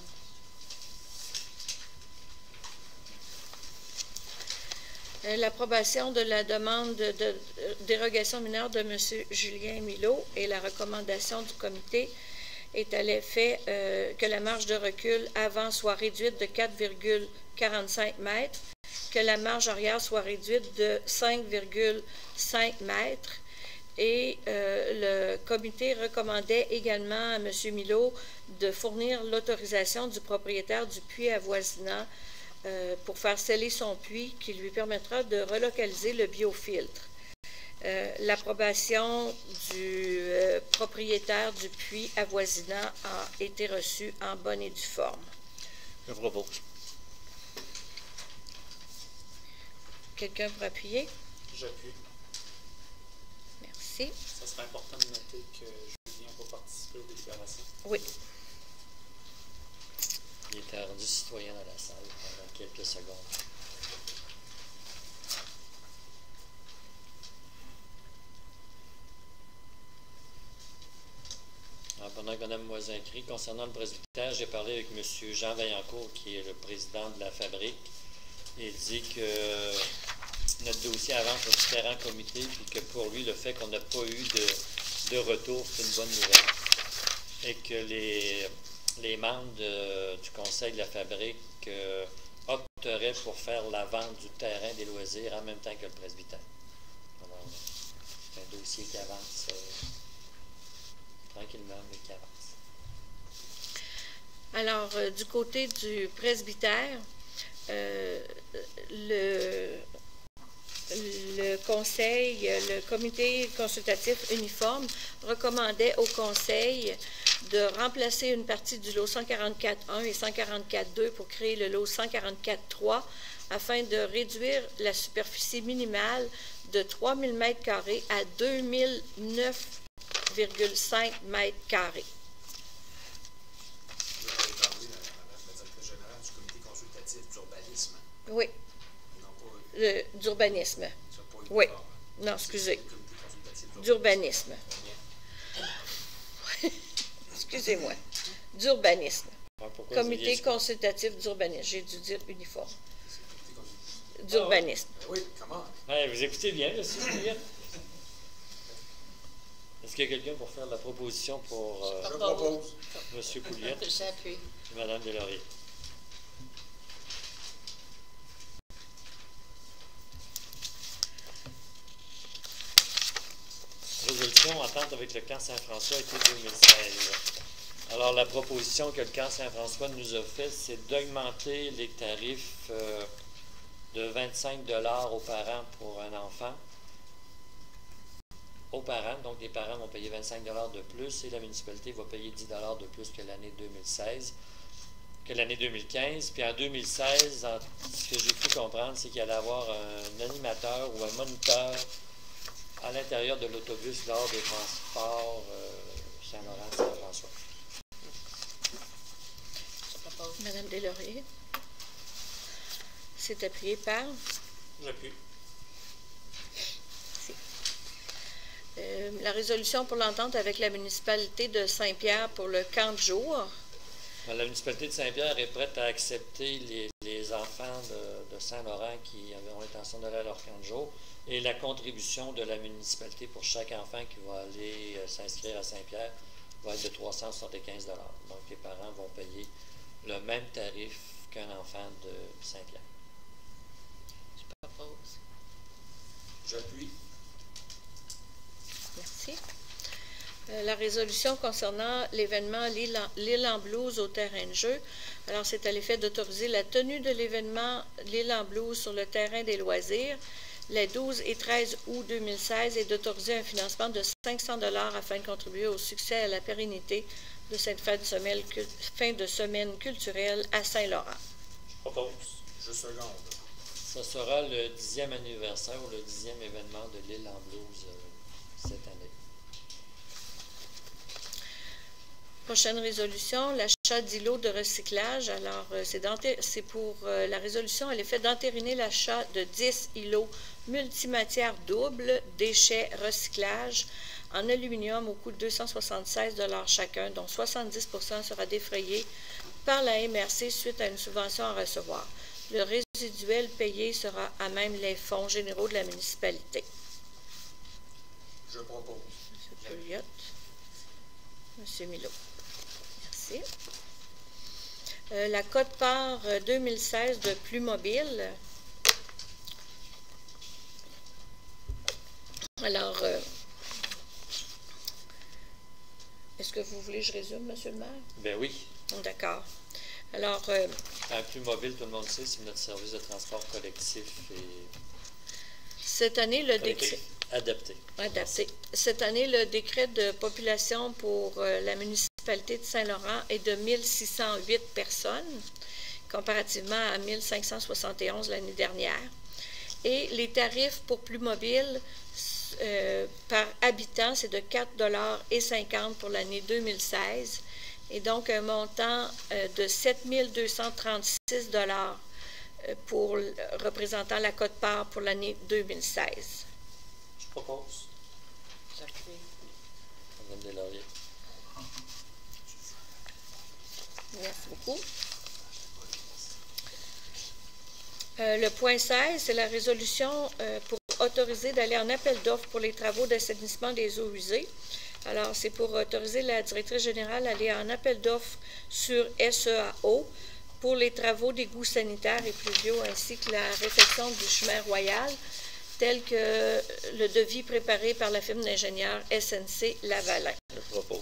Euh, L'approbation de la demande de, de dérogation mineure de M. Julien Milot et la recommandation du comité est à l'effet euh, que la marge de recul avant soit réduite de quatre virgule quarante-cinq mètres, que la marge arrière soit réduite de cinq virgule cinq mètres et euh, le comité recommandait également à M. Milot de fournir l'autorisation du propriétaire du puits avoisinant euh, pour faire sceller son puits qui lui permettra de relocaliser le biofiltre. Euh, L'approbation du euh, propriétaire du puits avoisinant a été reçue en bonne et due forme. Je propose. Quelqu'un pour appuyer? J'appuie. Merci. Ça serait important de noter que Julien va participer aux délibérations. Oui. Il était rendu citoyen dans la salle pendant quelques secondes. Alors, pendant que Mme Moisin crie, concernant le presbytère, j'ai parlé avec M. Jean Vaillancourt, qui est le président de la fabrique. Il dit que notre dossier avance aux différents comités, puis que pour lui, le fait qu'on n'a pas eu de, de retour, c'est une bonne nouvelle. Et que les, les membres de, du conseil de la fabrique euh, opteraient pour faire la vente du terrain des loisirs en même temps que le presbytère. Alors, c'est un dossier qui avance euh, tranquillement, mais qui avance. Alors, euh, du côté du presbytère, euh, le, le conseil, le comité consultatif uniforme recommandait au conseil de remplacer une partie du lot cent quarante-quatre un et cent quarante-quatre deux pour créer le lot cent quarante-quatre trois afin de réduire la superficie minimale de trois mille mètres carrés à deux mille neuf virgule cinq mètres carrés. Vous avez parlé, Madame la directrice générale, du comité consultatif d'urbanisme. Oui, Non, pas, le- d'urbanisme. ça n'a pas été Oui. fort. Non, excusez. Le comité consultatif D'urbanisme. Excusez-moi. D'urbanisme. Alors, pourquoi vous Comité aviez- consultatif d'urbanisme. J'ai dû dire uniforme. C'est le comité consultatif. D'urbanisme. Ben oui, comment? Ouais, vous écoutez bien, M. Pouliot? Est-ce qu'il y a quelqu'un pour faire la proposition pour euh, Je propose. M. Pouliot J'appuie. et Mme Deslauriers? Résolution entente avec le camp Saint-François été deux mille seize. Alors, la proposition que le camp Saint-François nous a faite, c'est d'augmenter les tarifs euh, de vingt-cinq dollars aux parents pour un enfant. Aux parents, donc les parents vont payer vingt-cinq dollars de plus et la municipalité va payer dix dollars de plus que l'année deux mille seize, que l'année deux mille quinze. Puis en deux mille seize, en- ce que j'ai pu comprendre, c'est qu'il allait avoir un animateur ou un moniteur à l'intérieur de l'autobus lors des transports euh, Saint-Laurent-Saint-François. Je propose. Madame Deslauriers. C'est appuyé par. J'appuie. Euh, la résolution pour l'entente avec la municipalité de Saint-Pierre pour le camp de jour. La municipalité de Saint-Pierre est prête à accepter les, les enfants de, de Saint-Laurent qui ont l'intention d'aller à leur camp de jour et la contribution de la municipalité pour chaque enfant qui va aller euh, s'inscrire à Saint-Pierre va être de trois cent soixante-quinze dollars. Donc, les parents vont payer le même tarif qu'un enfant de Saint-Pierre. Je propose. J'appuie. Merci. Euh, la résolution concernant l'événement L'île en, L'île en Blues au terrain de jeu. Alors, c'est à l'effet d'autoriser la tenue de l'événement L'île en Blues sur le terrain des loisirs les douze et treize août deux mille seize et d'autoriser un financement de cinq cents dollars afin de contribuer au succès et à la pérennité de cette fin de semaine, fin de semaine culturelle à Saint-Laurent. Je propose. Je seconde. Ce sera le dixième anniversaire ou le dixième événement de l'île en Blues euh, cette année. Prochaine résolution, la l'achat d'îlots de recyclage. Alors, euh, c'est pour euh, la résolution, elle est faite d'entériner l'achat de dix îlots multimatières doubles, déchets, recyclage, en aluminium au coût de deux cent soixante-seize dollars chacun, dont soixante-dix pour cent sera défrayé par la M R C suite à une subvention à recevoir. Le résiduel payé sera à même les fonds généraux de la municipalité. Je propose. M. Pouliot. M. Milot. Merci. Euh, la quote-part euh, deux mille seize de Plus Mobile. Alors, euh, est-ce que vous voulez que je résume, M. le maire? Ben oui. D'accord. Alors, euh, Un Plus Mobile, tout le monde sait, c'est notre service de transport collectif et cette année, le collectif décret... adapté. Adapté. Cette année, le décret de population pour euh, la municipalité de Saint-Laurent est de mille six cent huit personnes, comparativement à mille cinq cent soixante et onze l'année dernière. Et les tarifs pour Plus Mobile euh, par habitant, c'est de quatre dollars cinquante pour l'année deux mille seize, et donc un montant euh, de sept mille deux cent trente-six dollars euh, pour représentant la quote-part pour l'année deux mille seize. Je propose. Madame Deslauriers. Merci beaucoup. Euh, le point seize, c'est la résolution euh, pour autoriser d'aller en appel d'offres pour les travaux d'assainissement des eaux usées. Alors, c'est pour autoriser la directrice générale à aller en appel d'offres sur S E A O pour les travaux d'égouts sanitaires et pluviaux ainsi que la réfection du chemin royal, tel que le devis préparé par la firme d'ingénieurs S N C Lavalin. Je propose.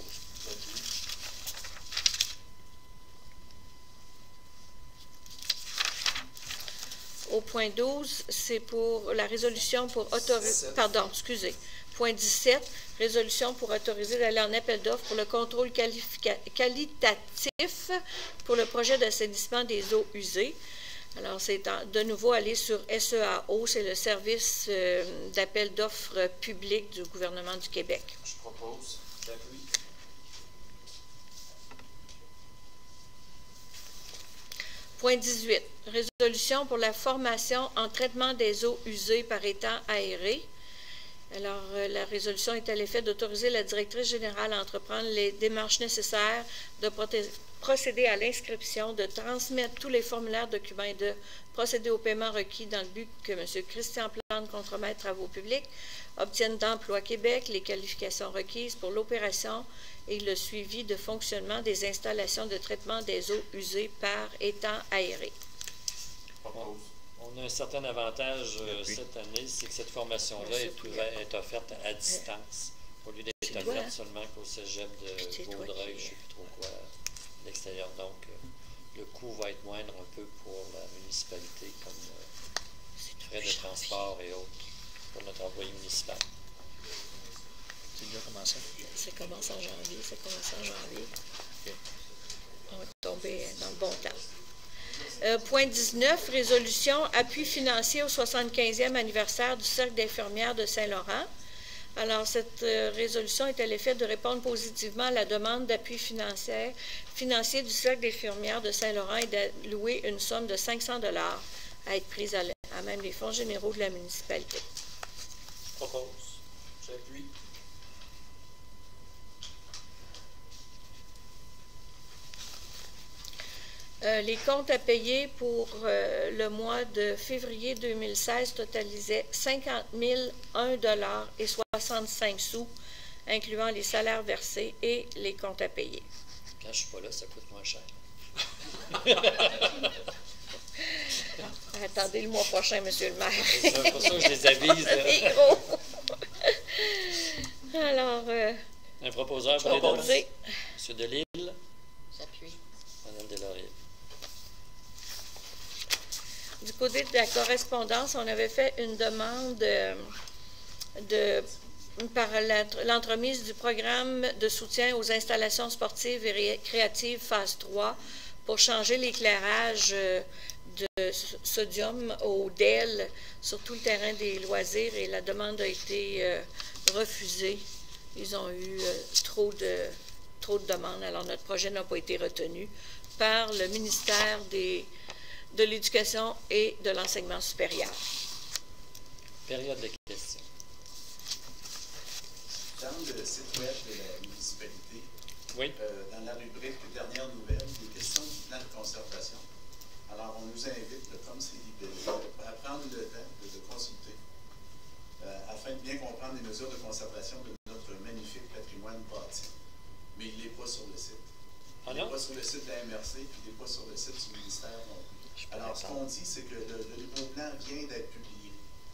Au point douze, c'est pour la résolution pour autoriser... Pardon, excusez. Point dix-sept, résolution pour autoriser d'aller en appel d'offres pour le contrôle qualitatif pour le projet d'assainissement des eaux usées. Alors, c'est de nouveau aller sur S E A O, c'est le service euh, d'appel d'offres public du gouvernement du Québec. Je propose. J'appuie. Point dix-huit, résolution pour la formation en traitement des eaux usées par étang aéré. Alors, euh, la résolution est à l'effet d'autoriser la directrice générale à entreprendre les démarches nécessaires de procéder à l'inscription, de transmettre tous les formulaires, documents et de procéder au paiement requis dans le but que M. Christian Plante, contremaître travaux publics, obtienne d'Emploi Québec les qualifications requises pour l'opération et le suivi de fonctionnement des installations de traitement des eaux usées par étang aéré. On, on a un certain avantage euh, cette année, c'est que cette formation-là est, est offerte à distance, au lieu d'être offerte seulement qu'au cégep de Vaudreuil, je ne sais plus trop quoi, à l'extérieur. Donc, euh, le coût va être moindre un peu pour la municipalité, comme euh, frais de transport et autres, pour notre employé municipal. C'est déjà commencé? Ça commence en janvier, ça commence en janvier. Okay. On va tomber dans le bon temps. Euh, point dix-neuf, résolution appui financier au soixante-quinzième anniversaire du Cercle d'infirmières de Saint-Laurent. Alors, cette euh, résolution est à l'effet de répondre positivement à la demande d'appui financier, financier du Cercle d'infirmières de Saint-Laurent et d'allouer une somme de cinq cents dollars à être prise à, à même les fonds généraux de la municipalité. Je propose. J'appuie. Euh, les comptes à payer pour euh, le mois de février deux mille seize totalisaient cinquante mille un dollar et soixante-cinq sous, incluant les salaires versés et les comptes à payer. Quand je ne suis pas là, ça coûte moins cher. Attendez le mois prochain, M. le maire. C'est pour ça que je les avise. Alors, euh, un proposeur pour les dates. M. Delisle. J'appuie. Mme Deslauriers. Du côté de la correspondance, on avait fait une demande euh, de, par l'entremise du programme de soutien aux installations sportives et récréatives phase trois pour changer l'éclairage euh, de sodium au D E L sur tout le terrain des loisirs et la demande a été euh, refusée. Ils ont eu euh, trop de trop de demandes. Alors, notre projet n'a pas été retenu par le ministère des, de l'Éducation et de l'Enseignement supérieur. Période de questions. Dans le site web de la municipalité, Oui. euh, dans la rubrique dernières nouvelles, des questions du plan de conservation. Alors, on nous invite, comme c'est libéré, à prendre le temps de, de consulter euh, afin de bien comprendre les mesures de conservation de notre magnifique patrimoine bâti. Mais il n'est pas sur le site. Ah Il n'est non? pas sur le site de la M R C, puis il n'est pas sur le site du ministère non plus. Alors, ce qu'on dit, c'est que le, le nouveau plan vient d'être publié.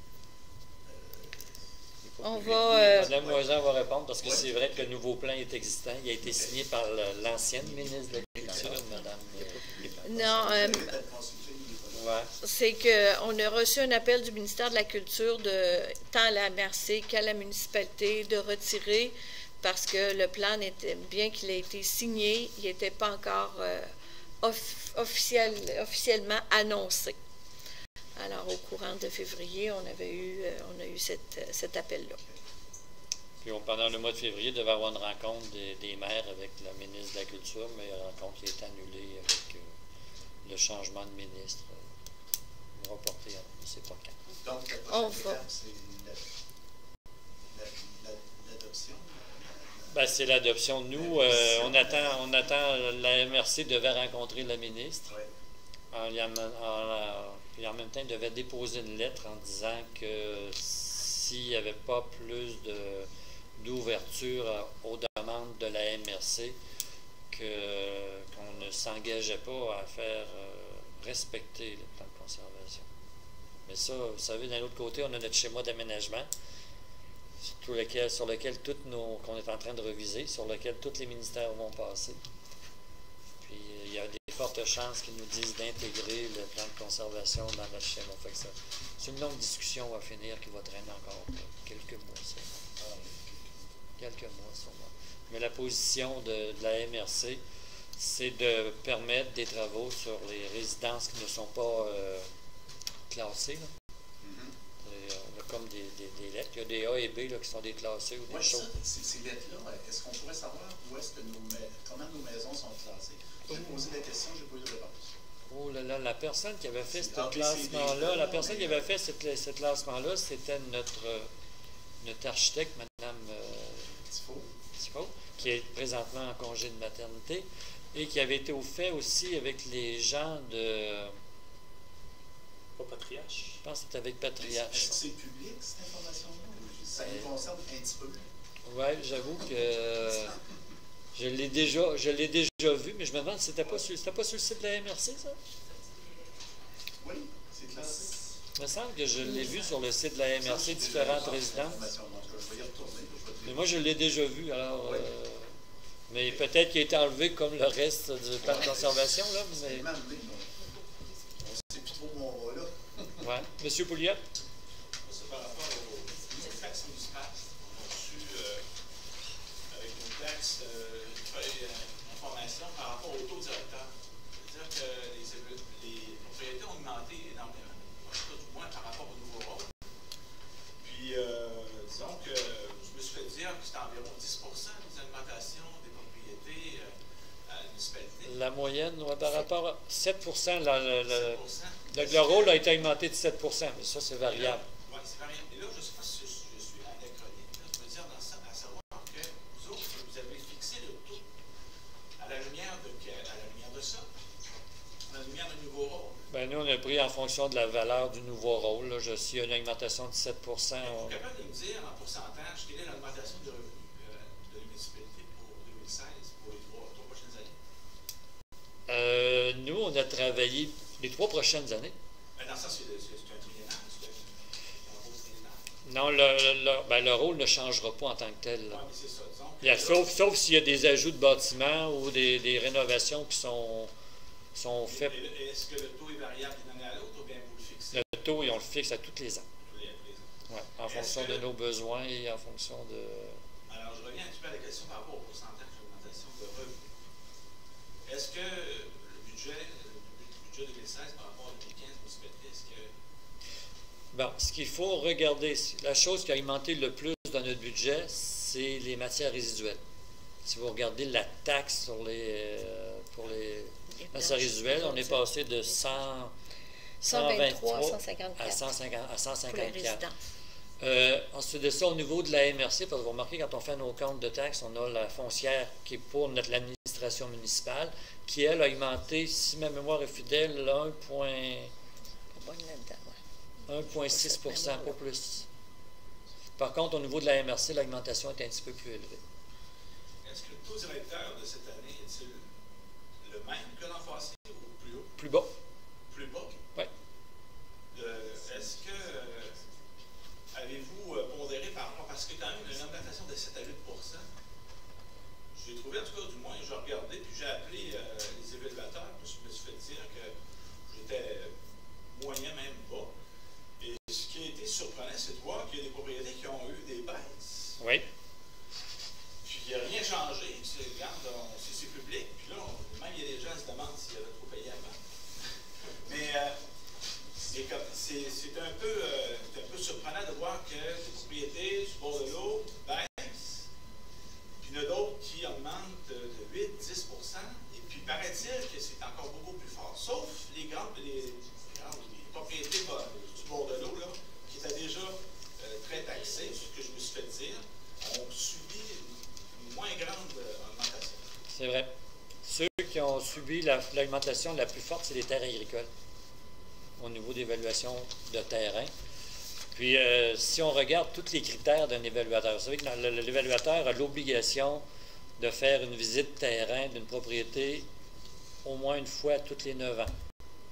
Euh, On va... Euh, Madame Loisel va répondre parce que Ouais. c'est vrai que le nouveau plan est existant. Il a été signé par le- l'ancienne ministre de l'Agriculture, Madame. non, euh, peut-être consulter, il n'est pas là. Ouais. c'est qu'on a reçu un appel du ministère de la Culture, de tant à la M R C qu'à la municipalité, de retirer parce que le plan, était, bien qu'il ait été signé, il n'était pas encore euh, off, officiel, officiellement annoncé. Alors, au courant de février, on avait eu, euh, on a eu cette, cet appel-là. Puis on- pendant le mois de février, il devait y avoir une rencontre des, des maires avec la ministre de la Culture, mais la rencontre qui est annulée avec euh, le changement de ministre. Euh, reporté, à- je ne sais pas quand. Donc, la On prochaine va. étape, c'est la- la- la- l'adoption. Ben, c'est l'adoption. Nous, euh, on attend, on attend, la M R C devait rencontrer la ministre. Ouais. En, y am- en- puis en même temps, il devait déposer une lettre en disant que s'il n'y avait pas plus de, d'ouverture aux demandes de la M R C, que, qu'on ne s'engageait pas à faire euh, respecter le plan de conservation. Mais ça, vous savez, d'un autre côté, on a notre schéma d'aménagement sur lequel, sur lequel toutes nos, qu'on est en train de reviser, sur lequel tous les ministères vont passer. Puis euh, il y a des fortes chances qu'ils nous disent d'intégrer le plan de conservation dans notre schéma. Fait que ça, c'est une longue discussion à finir qui va traîner encore euh, quelques mois. Ça. Quelques mois, sûrement. Mais la position de, de la M R C, c'est de permettre des travaux sur les résidences qui ne sont pas euh, classées. Là. Mhm. Et, euh, on a comme des, des, des lettres. Il y a des A et B là, qui sont déclassées ou des Oui, choses. ça, ces, ces lettres-là, est-ce qu'on pourrait savoir où est-ce que nos ma- comment nos maisons sont classées? J'ai posé la question, j'ai pas eu de réponse. Oh là là, la personne qui avait fait C'est ce A B C D, classement-là, la non, personne mais- qui avait fait ce, cla- ce classement-là, c'était notre, euh, notre architecte, Mme euh, Tifo. Thibault, qui est présentement en congé de maternité et qui avait été au fait aussi avec les gens de. Pas Patriarche. Je pense que c'était avec Est-ce Patriarche. que c'est public, cette information-là? ou Ça nous concerne un petit peu. Oui, j'avoue que euh, je l'ai déjà, je l'ai déjà vu, mais je me demande si c'était pas sur, c'était pas sur le site de la M R C, ça? Oui, c'est classé. Il me semble que je l'ai vu sur le site de la M R C, différentes résidences. Information. En tout cas, je vais y retourner. Je vais te Mais dire. moi, je l'ai déjà vu, alors. Oui. euh, mais peut-être qu'il a été enlevé comme le reste du plan de conservation, là. C'est Mais... tellement amené, là. On ne sait plus trop où on va là. Ouais. Monsieur Pouliot? C'est par rapport aux taxes municipales. On a reçu euh, avec nos taxes euh, une feuille d'information par rapport au taux directeur. C'est-à-dire que les, les propriétés ont augmenté énormément, en tout cas, du moins par rapport au nouveau rôle. Puis, euh, disons que je me suis fait dire que c'était environ dix pour cent des augmentations des propriétés euh, à la municipalité. La moyenne, ouais, par rapport à sept pour cent, la- la- la- sept pour cent. le, le rôle a été augmenté de sept pour cent, mais ça, c'est variable. Oui, c'est variable. Et là, je ne sais pas si je, je suis anachronique. Là, je veux dire, dans ça, à savoir que vous autres, vous avez fixé le taux à la lumière de, que- à la lumière de ça, à la lumière du nouveau rôle. Ben, nous, on a pris en fonction de la valeur du nouveau rôle. Là. Je, s'il y a une augmentation de sept pour cent, Êtes-vous on- capable de me dire en pourcentage quelle est l'augmentation de revenus euh, de la municipalité pour deux mille seize, pour les trois, trois prochaines années? euh, nous, on a travaillé les trois prochaines années. Ben, dans ça, c'est c'est- c'est un triennal, c'est un, un rôle triennal. Non, le, le- ben, le rôle ne changera pas en tant que tel. là. Oui, mais c'est ça. Disons que Il y a- là, sauf sauf s'il y a des ajouts de bâtiments ou des, des rénovations qui sont, sont faits. et- et Est-ce que le taux est variable d'une année à l'autre ou bien vous le fixez Le taux, et on le fixe à tous les ans. tous les, tous les ans? Ouais, en Est-ce fonction que- de nos besoins et en fonction de. Alors, je reviens un petit peu à la question par rapport au pourcentage d'augmentation de revenus. Est-ce que le budget, le budget deux mille seize par rapport à deux mille quinze, municipalité, est-ce que. Bon, ce qu'il faut regarder, la chose qui a augmenté le plus dans notre budget, c'est les matières résiduelles. si vous regardez la taxe sur les, euh, pour les places résiduelles, on est passé de cent, cent vingt-trois à cent cinquante-quatre. à cent cinquante, à cent Pour les cinquante-quatre. résidents. Euh, ensuite de ça, au niveau de la M R C, parce que vous remarquez, quand on fait nos comptes de taxes, on a la foncière qui est pour notre l'administration municipale, qui, elle, a augmenté, si ma mémoire est fidèle, un virgule six pour cent, pas plus. Par contre, au niveau de la M R C, l'augmentation est un petit peu plus élevée. Est-ce que le taux directeur de cette année est-il le même que l'an passé ou plus haut? Plus bas. Plus bas? Oui. Est-ce que euh, avez-vous euh, pondéré par rapport, parce que quand même une augmentation de sept à huit pour cent, j'ai trouvé, en tout cas du moins, j'ai regardé, puis j'ai appelé euh, les évaluateurs, puis je me suis fait dire que j'étais moyen, même bas. Et ce qui a été surprenant, c'est de voir qu'il y a des propriétés qui ont eu des baisses. Oui. Puis il n'y a rien changé. C'est, c'est public. Puis là, on, même il y a des gens qui se demandent s'il y avait trop payé avant. Mais euh, c'est, comme, c'est, c'est, un peu, euh, c'est un peu surprenant de voir que les propriétés du bord de l'eau baissent. Puis il y en a d'autres qui augmentent de huit à dix pour cent. Et puis paraît-il que c'est encore beaucoup plus fort. Sauf les grandes, les, les grandes les propriétés bah, du bord de l'eau, là, qui étaient déjà euh, très taxées, ce que je me suis fait dire, ont subi une moins grande euh, augmentation. C'est vrai. Ceux qui ont subi la, l'augmentation la plus forte, c'est les terres agricoles, au niveau d'évaluation de terrain. Puis, euh, si on regarde tous les critères d'un évaluateur, vous savez que l'évaluateur a l'obligation de faire une visite terrain d'une propriété au moins une fois toutes les neuf ans.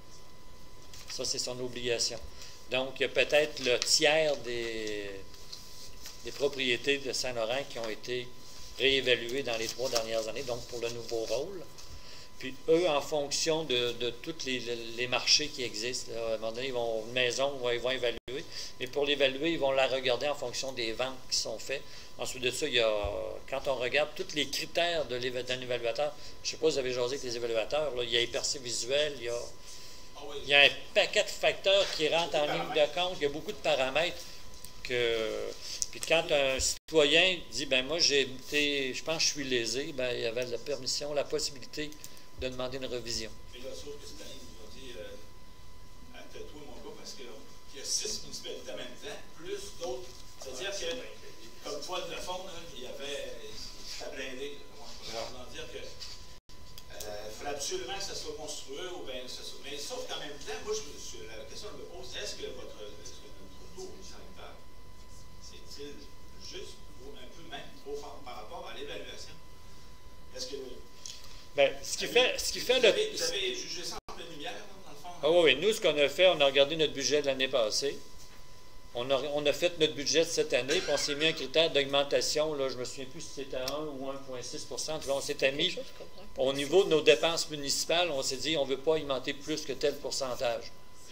Ça, c'est son obligation. Donc, il y a peut-être le tiers des, des propriétés de Saint-Laurent qui ont été réévaluées dans les trois dernières années, donc pour le nouveau rôle. Puis, eux, en fonction de, de tous les, les marchés qui existent, là, à un moment donné, ils vont, une maison, ils vont évaluer. Mais pour l'évaluer, ils vont la regarder en fonction des ventes qui sont faites. Ensuite de ça, il y a, quand on regarde tous les critères de d'un évaluateur, je ne sais pas si vous avez jasé avec les évaluateurs, là, il y a les percées visuelles, il y a... Il y a un paquet de facteurs qui rentrent en ligne de compte. Il y a beaucoup de paramètres que. Puis quand un citoyen dit ben moi j'ai été, je pense que je suis lésé, ben il y avait la permission, la possibilité de demander une revision. Mais là, sauf que cette année, ils nous ont dit euh, attends-toi mon gars, parce qu'il y a six municipalités en même temps, plus d'autres. C'est-à-dire que comme toile de fond, là, il y avait. C'était blindé. On va dire que. Il euh, fallait absolument que ça soit monstrueux, ou bien ça soit... Mais sauf qu'en même temps, moi, je, je, la question que je me pose, est-ce que votre, est-ce que notre taux sanitaire, c'est-il juste ou un peu même trop fort par rapport à l'évaluation? Est-ce que... Bien, ce qui fait, ce qui fait vous, le... avez, vous avez jugé ça en pleine lumière, dans le fond? Ah oui, oui. Nous, ce qu'on a fait, on a regardé notre budget de l'année passée. On a, on a fait notre budget de cette année, puis on s'est mis un critère d'augmentation. Là, je ne me souviens plus si c'était un ou un virgule six pour cent. On s'était mis au niveau de nos dépenses municipales, on s'est dit on ne veut pas augmenter plus que tel pourcentage.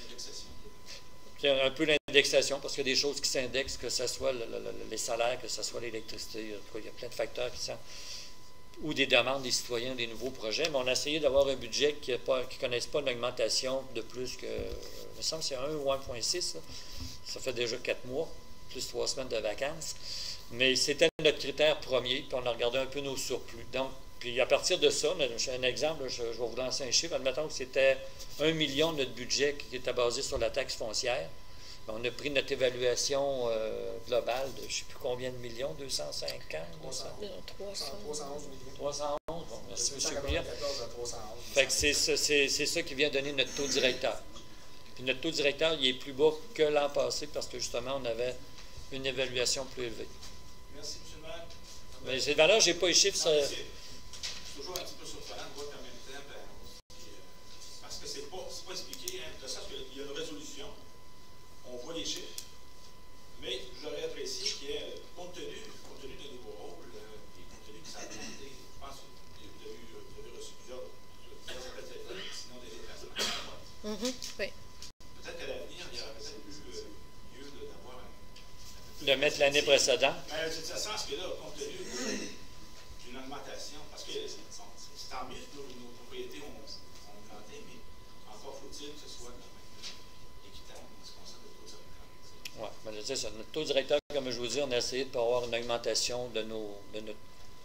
Puis un peu l'indexation, parce qu'il y a des choses qui s'indexent, que ce soit le, le, les salaires, que ce soit l'électricité. Il y a plein de facteurs qui sont. Ou des demandes des citoyens, des nouveaux projets. Mais on a essayé d'avoir un budget qui ne connaisse pas une augmentation de plus que. Il me semble que c'est un ou un virgule six. Là. Ça fait déjà quatre mois, plus trois semaines de vacances. Mais c'était notre critère premier, puis on a regardé un peu nos surplus. Donc, puis à partir de ça, un exemple, je, je vais vous lancer un chiffre. Admettons que c'était un million de notre budget qui était basé sur la taxe foncière. On a pris notre évaluation euh, globale de je ne sais plus combien de millions, deux cent cinquante, trois cents, trois cent onze millions. trois cent onze, bon, merci M. Brillant. trois cent onze. Fait que c'est ça, c'est, c'est ça qui vient donner notre taux directeur. Puis notre taux directeur, il est plus bas que l'an passé parce que justement, on avait une évaluation plus élevée. Merci, M. le maire. Mais ces valeurs, je n'ai pas les chiffres. Ça... C'est toujours un petit peu surprenant de voir qu'en même temps, ben, dit, euh, parce que c'est pas, c'est pas expliqué, hein, de sorte qu'il y a une résolution, on voit les chiffres, mais j'aurais apprécié qu'il y ait, compte tenu, compte tenu des nouveaux rôles, euh, et compte tenu que ça a augmenté, je pense que vous avez, vous avez reçu plusieurs, plusieurs appels téléphoniques, sinon des déplacements. Mm-hmm. Oui. Peut-être qu'à l'avenir, il y aurait peut-être plus euh, lieu d'avoir un, un de mettre l'année précédente. Mais c'est ça sens que là, compte tenu d'une augmentation, parce que c'est, c'est tant mieux que nos, nos propriétés ont, ont augmenté, mais encore faut-il que ce soit quand même équitable en ce qui concerne le taux directeur. Oui, mais c'est ça. Notre taux directeur, comme je vous dis, on a essayé de ne pas avoir une augmentation de, nos, de notre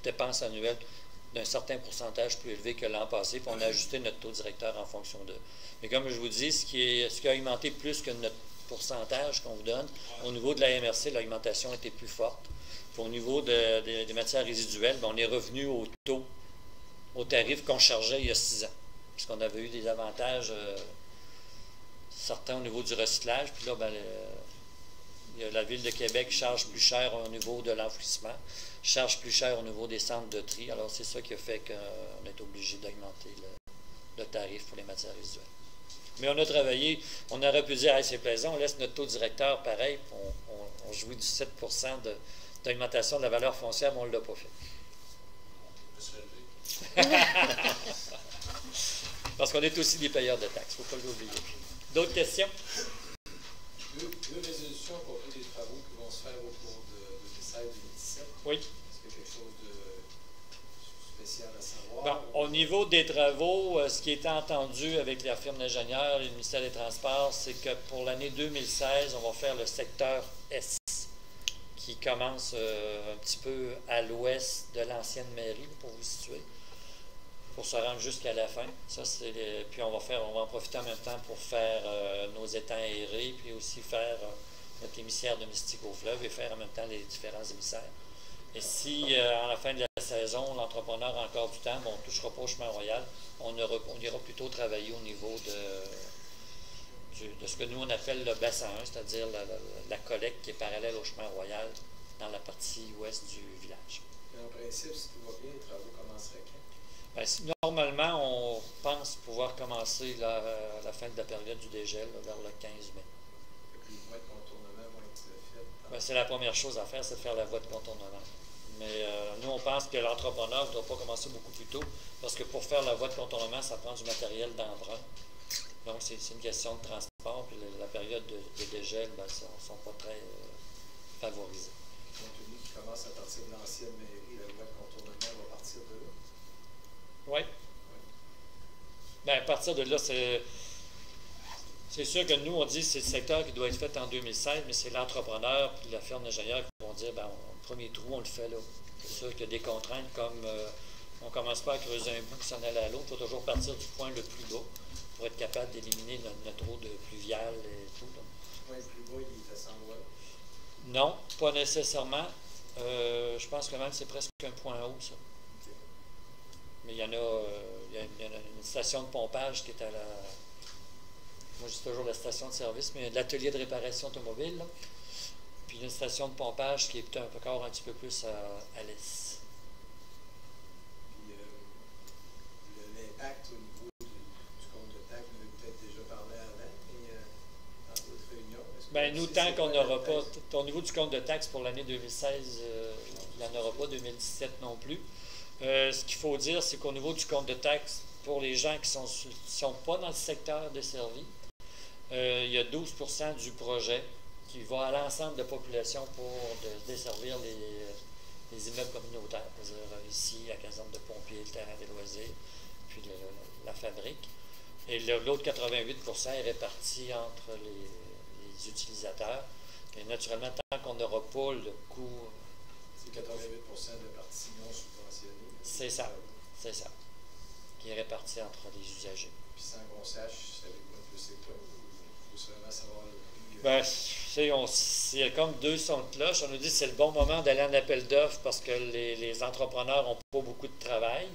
dépenses annuelles d'un certain pourcentage plus élevé que l'an passé, puis on a ajusté notre taux directeur en fonction d'eux. Mais comme je vous dis, ce qui, est, ce qui a augmenté plus que notre pourcentage qu'on vous donne, au niveau de la M R C, l'augmentation était plus forte. Puis au niveau de, de, des matières résiduelles, bien, on est revenu au taux, au tarif qu'on chargeait il y a six ans, puisqu'on avait eu des avantages euh, certains au niveau du recyclage, puis là, bien, le, il y a la Ville de Québec charge plus cher au niveau de l'enfouissement, charge plus cher au niveau des centres de tri. Alors, c'est ça qui a fait qu'on est obligé d'augmenter le, le tarif pour les matières résiduelles. Mais on a travaillé, on aurait pu dire, hey, c'est plaisant, on laisse notre taux directeur pareil, on, on, on jouit du sept pour cent de, d'augmentation de la valeur foncière, mais on ne l'a pas fait. Parce qu'on est aussi des payeurs de taxes, il ne faut pas l'oublier. D'autres questions? Deux, deux résolutions pour tous les travaux qui vont se faire au cours de deux mille seize deux mille dix-sept. Oui. Est-ce qu'il y a quelque chose de spécial à savoir? Bon, au niveau des travaux, euh, ce qui était entendu avec la firme d'ingénieurs et le ministère des Transports, c'est que pour l'année deux mille seize, on va faire le secteur S, qui commence euh, un petit peu à l'ouest de l'ancienne mairie, pour vous situer, pour se rendre jusqu'à la fin. Ça, c'est les... Puis on va faire, on va en profiter en même temps pour faire euh, nos étangs aérés, puis aussi faire euh, notre émissaire domestique au fleuve et faire en même temps les différents émissaires. Et si, euh, à la fin de la saison, l'entrepreneur a encore du temps, bon, on ne touchera pas au chemin royal, on, aura, on ira plutôt travailler au niveau de, du, de ce que nous on appelle le bassin un, c'est-à-dire la, la, la collecte qui est parallèle au chemin royal dans la partie ouest du village. Mais en principe, si tout va bien, les travaux commenceraient quand? Bien, si, normalement, on pense pouvoir commencer la, la fin de la période du dégel là, vers le quinze mai. Les voies de contournement vont être faites. Bien, c'est la première chose à faire, c'est de faire la voie de contournement. Mais euh, nous, on pense que l'entrepreneur ne doit pas commencer beaucoup plus tôt, parce que pour faire la voie de contournement, ça prend du matériel d'emprunt. Donc, c'est une question de transport, puis la, la période de, de dégel, bien, ça, ne sont pas très euh, favorisés. Compte tenu qui commence à partir de l'ancienne mairie, la voie de contournement va partir de là. Oui. Bien, à partir de là, c'est c'est sûr que nous, on dit que c'est le secteur qui doit être fait en deux mille seize, mais c'est l'entrepreneur et la firme d'ingénieurs qui vont dire, bien, le premier trou, on le fait là. C'est sûr qu'il y a des contraintes comme euh, on ne commence pas à creuser un bout qui s'en allait à l'autre, il faut toujours partir du point le plus bas pour être capable d'éliminer notre, notre eau de pluviale et tout. Là. Le point le plus bas, il est à cent voies. Non, pas nécessairement. Euh, je pense que même c'est presque un point haut, ça. Okay. Mais il y en a, euh, il y a, il y a une station de pompage qui est à la... Moi, je dis toujours la station de service, mais l'atelier de réparation automobile. Là. Puis une station de pompage qui est un peu encore un petit peu plus à, à l'est. Puis euh, l'impact au niveau du, du compte de taxe, vous avez peut-être déjà parlé avant, mais euh, dans d'autres réunions. Bien, nous, tant qu'on n'aura pas, au niveau du compte de taxe pour l'année deux mille seize, euh, il n'y en aura pas, deux mille dix-sept non plus. Euh, ce qu'il faut dire, c'est qu'au niveau du compte de taxe, pour les gens qui ne sont, sont pas dans le secteur desservi, euh, il y a douze pour cent du projet qui va à l'ensemble de la population pour de, desservir les, les immeubles communautaires, c'est-à-dire ici, la caserne de pompiers, le terrain des loisirs, puis le, la fabrique. Et l'autre quatre-vingt-huit pour cent est réparti entre les, les utilisateurs. Et naturellement, tant qu'on n'aura pas le coût... C'est quatre-vingt-huit pour cent de parties non subventionnées. C'est ça, c'est ça, qui est réparti entre les usagers. Puis sans qu'on sache, savez-vous un peu c'est quoi, ou faut seulement savoir le prix? Ben, c'est comme deux sons de cloche. On nous dit que c'est le bon moment d'aller en appel d'offres parce que les, les entrepreneurs n'ont pas beaucoup de travail.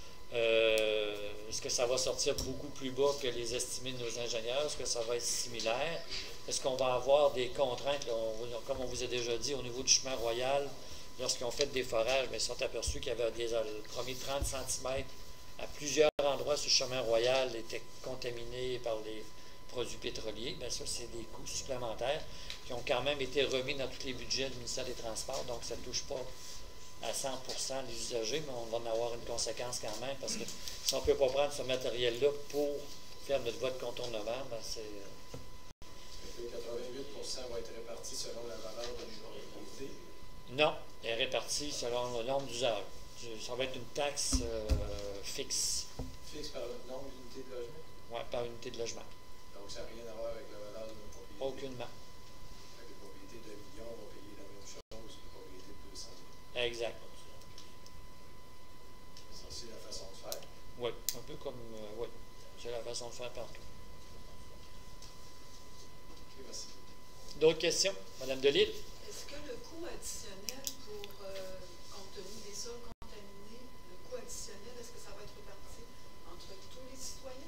Euh, Est-ce que ça va sortir beaucoup plus bas que les estimés de nos ingénieurs? Est-ce que ça va être similaire? Est-ce qu'on va avoir des contraintes, là, on, comme on vous a déjà dit, au niveau du chemin royal, lorsqu'ils ont fait des forages, mais ils sont aperçus qu'il y avait des, le premier trente centimètres à plusieurs endroits sur le chemin royal étaient contaminés par les produits pétroliers. Bien, ça, c'est des coûts supplémentaires qui ont quand même été remis dans tous les budgets du ministère des Transports, donc ça ne touche pas à cent pour cent les usagers, mais on va en avoir une conséquence quand même, parce que si on ne peut pas prendre ce matériel-là pour faire notre voie de contournement, ben c'est... quatre-vingt-huit pour cent va être réparti selon la valeur de l'unité? Non, elle est répartie selon le nombre d'usagers. Ça va être une taxe euh, fixe. Fixe par le nombre d'unités de logement? Oui, par unité de logement. Donc ça n'a rien à voir avec la valeur de notre propriété? Aucunement. Avec les propriétés d'un million, on va payer la même chose que les propriétés de deux cent mille. Exact. peu comme, euh, oui, c'est la façon de faire partout. Ok, merci. D'autres questions? Madame Delisle? Est-ce que le coût additionnel pour, euh, compte tenu des sols contaminés, le coût additionnel, est-ce que ça va être réparti entre tous les citoyens?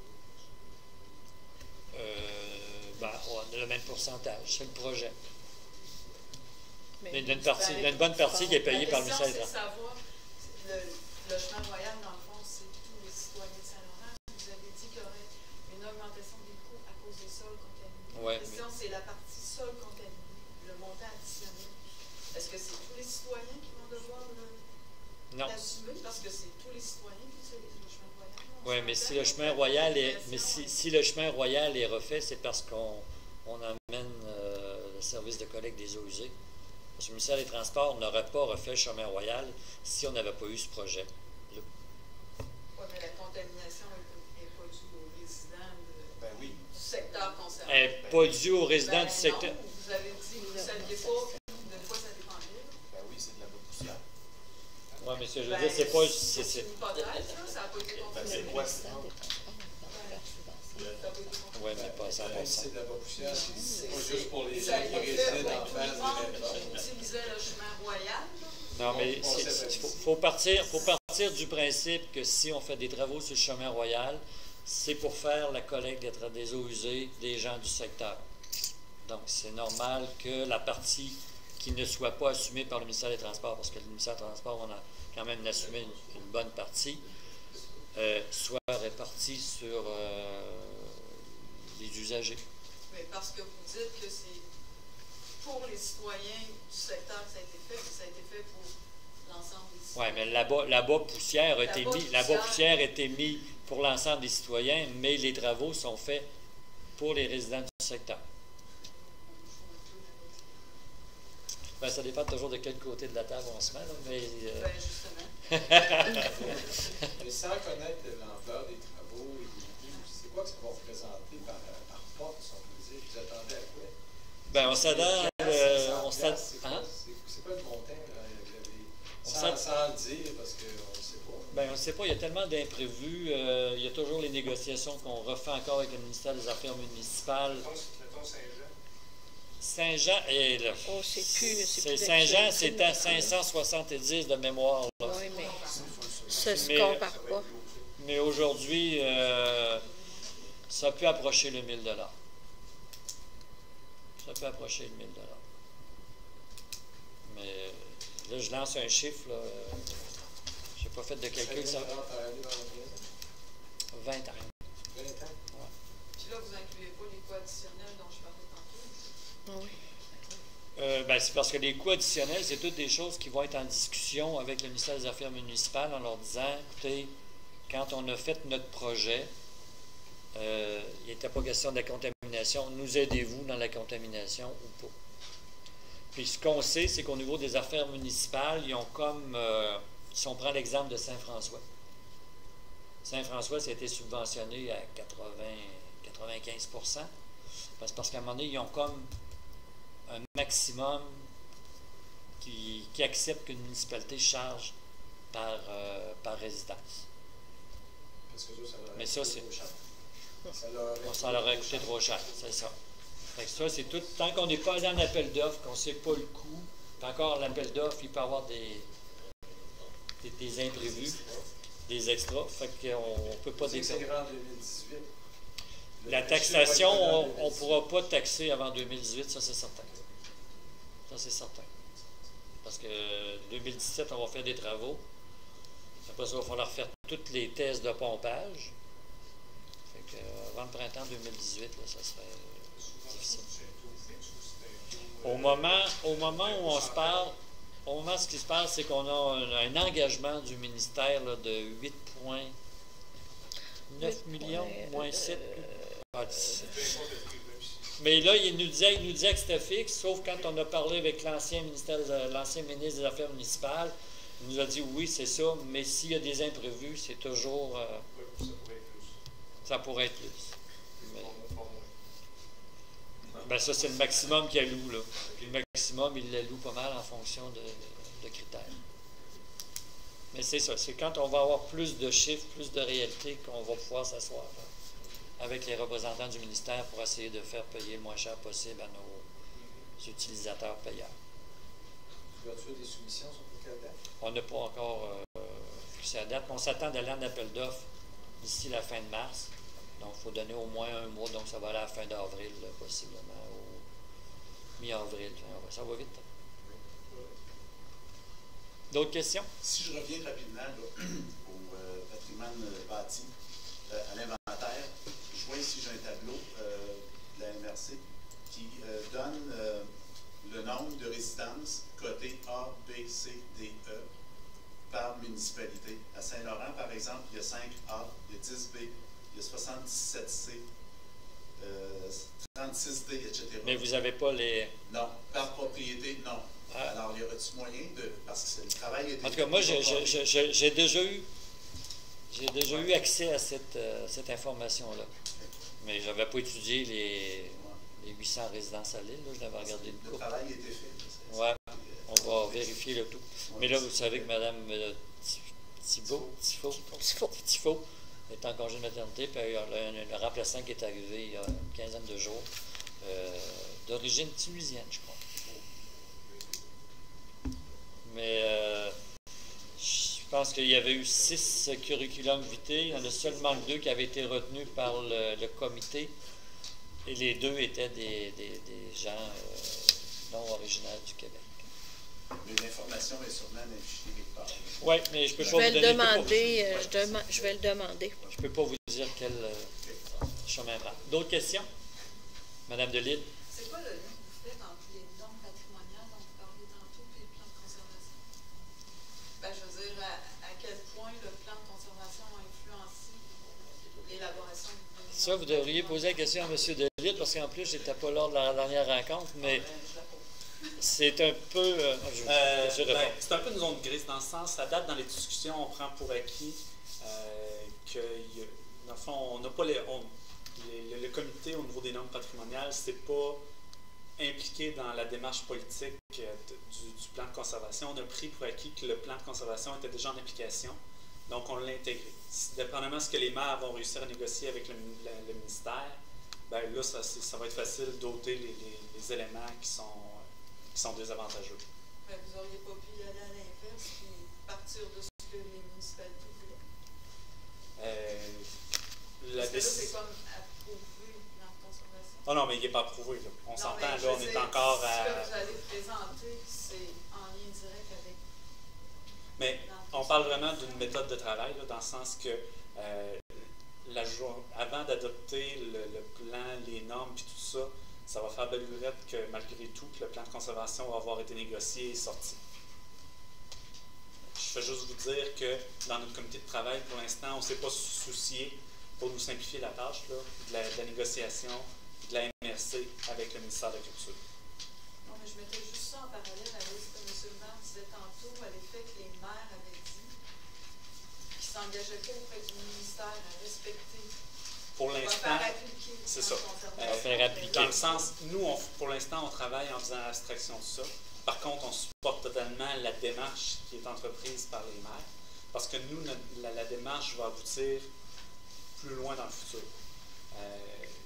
Euh, ben, on a le même pourcentage, c'est le projet. Mais Mais il y a une, partie, il y a une bonne partie qui est payée par le La ministère des question, c'est de Transports. savoir, le logement royal, dans le fond, c'est tous les citoyens de Saint-Laurent. Vous avez dit qu'il y aurait une augmentation des coûts à cause des sols contaminés. Ouais, la question, c'est la partie sol contaminée, le montant additionnel. Est-ce que c'est tous les citoyens qui vont devoir Non. l'assumer? Parce que c'est tous les citoyens qui utilisent le chemin royal. Oui, mais si le chemin royal est, mais si, si le chemin royal est refait, c'est parce qu'on on amène euh, le service de collecte des eaux usées. Parce que le ministère des Transports n'aurait pas refait le chemin royal si on n'avait pas eu ce projet. Oui, mais la contamination n'est pas due aux résidents de, Ben oui. du secteur concerné. Elle n'est pas due aux résidents Ben du secteur. non, vous avez dit que vous ne saviez pas de quoi ça dépendait. Ben oui, c'est de la bonne poussière. Oui, mais ce que je veux Ben, dire, c'est pas. C'est c'est- une hypothèse, là, ça n'a pas été Ben confirmé. c'est quoi sinon? Oui, mais pas à cent pour Même si cent. c'est de la bonne poussière, c'est C'est pas juste pour les ça gens a qui été fait résident en pour face tout le monde des réformes. qui utilisait le chemin royal. Non, mais On- on il sait pas. faut, faut partir, faut partir du principe que si on fait des travaux sur le chemin royal, c'est pour faire la collecte des, tra- des eaux usées des gens du secteur. Donc, c'est normal que la partie qui ne soit pas assumée par le ministère des Transports, parce que le ministère des Transports, on a quand même assumé une, une bonne partie, euh, soit répartie sur euh, les usagers. Mais parce que vous dites que c'est pour les citoyens du secteur que ça a été fait, que ça a été fait pour l'ensemble des Oui, citoyens. mais là-bas, là-bas poussière a été Là-bas, mis, là-bas poussière. poussière a été mis pour l'ensemble des citoyens, mais les travaux sont faits pour les résidents du secteur. Ben, ça dépend toujours de quel côté de la table on se met, là, mais euh, Ben, justement. Mais sans connaître l'ampleur des travaux et des coûts, c'est quoi que ça va représenter par, par porte, si on peut dire? Vous attendez à quoi? ben, on s'adapte. euh, on s'ad- C'est hein? quoi, c'est- c'est quoi le montant? Là, vous avez- On sans, s'ad- sans le dire, parce qu'on ne sait pas. Ben, on ne sait pas, il y a tellement d'imprévus. euh, il y a toujours les négociations qu'on refait encore avec le ministère des Affaires municipales. Mettons, mettons Saint-Jean. Saint-Jean, et là, Oh, c'est plus- c'est c'est- plus Saint-Jean, d'actualité, c'est à mais- cinq cent soixante-dix de mémoire. là. Oui, mais ça ne se Mais- compare pas. Mais aujourd'hui, euh, ça peut approcher le mille dollars. Ça peut approcher le mille dollars. Mais euh, là, je lance un chiffre. Là, euh, je n'ai pas fait de calcul. Ça cinq mille dollars par année dans l'entreprise? vingt ans. vingt ans? Puis là, vous n'incluez pas les coûts additionnels dont je parlais tantôt. Oui. Euh, ben, c'est parce que les coûts additionnels, c'est toutes des choses qui vont être en discussion avec le ministère des Affaires municipales en leur disant, écoutez, quand on a fait notre projet, euh, il n'était pas question de la contamination. Nous aidez-vous dans la contamination ou pas? Puis ce qu'on sait, c'est qu'au niveau des affaires municipales, ils ont comme, euh, si on prend l'exemple de Saint-François, Saint-François, ça a été subventionné à quatre-vingts, quatre-vingt-quinze pour cent, parce, parce qu'à un moment donné, ils ont comme un maximum qui, qui accepte qu'une municipalité charge par, euh, par résidence. Parce que ça, ça leur a Mais ça, coûté c'est- trop cher. Ça leur aurait On s'en leur a coûté trop cher, c'est ça. Fait que ça, c'est tout. Tant qu'on n'est pas allé en appel d'offres, qu'on ne sait pas le coût, puis encore l'appel d'offres, il peut y avoir des, des, des imprévus, des extras. Fait qu'on ne peut pas C'est que c'est décorer. grand en deux mille dix-huit. Le La marché taxation, va être en on deux mille ne dix-huit. pourra pas taxer avant deux mille dix-huit, ça c'est certain. Ça c'est certain. Parce que deux mille dix-sept, on va faire des travaux. Après ça, il va falloir faire tous les tests de pompage. Fait que, euh, avant le printemps deux mille dix-huit, là, ça serait euh, difficile. Au moment, au moment où on se parle, au moment ce qui se passe, c'est qu'on a un, un engagement du ministère là, de huit virgule neuf millions, moins sept. Ah, dix-sept. Mais là, il nous disait, il nous disait que c'était fixe, sauf quand on a parlé avec l'ancien ministère, des- l'ancien ministre des Affaires municipales, il nous a dit oui, c'est ça, mais s'il y a des imprévus, c'est toujours. euh, ça pourrait être plus. Mais- ben ça, c'est le maximum qu'il alloue, là. Puis le maximum, il l'alloue pas mal en fonction de, de critères. Mais c'est ça, c'est quand on va avoir plus de chiffres, plus de réalité, qu'on va pouvoir s'asseoir là, avec les représentants du ministère pour essayer de faire payer le moins cher possible à nos utilisateurs payeurs. L'ouverture des soumissions sont pour quelle date? On n'a pas encore euh, fixé la date, mais on s'attend d'aller en appel d'offres d'ici la fin de mars. Donc, il faut donner au moins un mois, donc ça va aller à la fin d'avril, là, possiblement, au mi-avril. Ça va vite. D'autres questions? Si je reviens rapidement là, au euh, patrimoine euh, bâti, euh, à l'inventaire, je vois ici, j'ai un tableau euh, de la M R C qui euh, donne euh, le nombre de résidences cotées A, B, C, D, E par municipalité. À Saint-Laurent, par exemple, il y a cinq A, il y a dix B, il y a soixante-dix-sept C, euh, trente-six D, et cetera. Mais vous n'avez pas les... Non, par propriété, non. Ah. Alors, y aurait-il moyen de... Parce que le travail était... En tout cas, moi, j'ai déjà eu j'ai déjà eu accès à cette, euh, cette information-là. Mais je n'avais pas étudié les, les huit cents résidences à l'île. Je l'avais regardé une Le coupe. travail était fait. Oui, on va vérifier le tout. Mais là, vous savez que Mme euh, Thibault, Tifo, Tifo. Tifo est en congé de maternité, puis il y a le, le remplaçant qui est arrivé il y a une quinzaine de jours, euh, d'origine tunisienne, je crois. Mais euh, je pense qu'il y avait eu six curriculum vitae. Il y en a seulement deux qui avaient été retenus par le, le comité. Et les deux étaient des, des, des gens euh, non originaires du Québec. Mais l'information est sûrement affichée quelque part. Oui, mais je ne peux Je pas vais vous le donner... demander. euh, je, dema- je vais le demander. Je ne peux pas vous dire quel euh, chemin prendre. D'autres questions? Madame Delille? C'est quoi le lien que vous faites entre les normes patrimoniales dont vous parliez tantôt et le plan de conservation? Ben, je veux dire, à, à quel point le plan de conservation a influencé l'élaboration du plan? Ça, vous devriez poser la question à M. Delille, parce qu'en plus, je n'étais pas lors de la dernière rencontre, mais c'est un peu... Euh, je, Euh, je ben, réponds. c'est un peu une zone grise dans le sens, ça date dans les discussions, on prend pour acquis euh, que, y a- dans le fond, on n'a pas les, on- les- le, le comité au niveau des normes patrimoniales, c'est pas impliqué dans la démarche politique euh, de- du, du plan de conservation. On a pris pour acquis que le plan de conservation était déjà en application, donc on l'a intégré. Si- Dépendamment de ce que les maires vont réussir à négocier avec le, le- le ministère, ben là, ça, c'est- ça va être facile d'ôter les, les- les éléments qui sont, qui sont désavantageux. Mais vous n'auriez pas pu y aller à l'inverse et partir de ce que les municipalités voulaient? Euh, la Parce que là, déci- c'est comme approuvé dans la conservation. Oh non, mais il n'est pas approuvé. Là. On Non, s'entend, mais là, je on veux est dire, encore Ce à. que vous allez présenter, c'est en lien direct avec. Mais on parle vraiment d'une méthode de travail, là, dans le sens que euh, la jour... avant d'adopter le, le plan, les normes puis tout ça, ça va faire belle lurette que malgré tout, que le plan de conservation va avoir été négocié et sorti. Je fais juste vous dire que dans notre comité de travail, pour l'instant, on ne s'est pas soucié, pour nous simplifier la tâche, là, de, la, de la négociation de la M R C avec le ministère de la Culture. Non, mais je mettais juste ça en parallèle avec ce que M. le maire disait tantôt, à l'effet que les maires avaient dit qu'ils ne s'engageaient pas auprès du ministère à respecter. Pour ou à l'instant, faire appliquer c'est dans ça. le conservation. À faire appliquer. Dans le sens, nous, on- pour l'instant, on travaille en faisant abstraction de ça. Par contre, on supporte totalement la démarche qui est entreprise par les maires, parce que nous, notre- la, la démarche va aboutir plus loin dans le futur. Euh,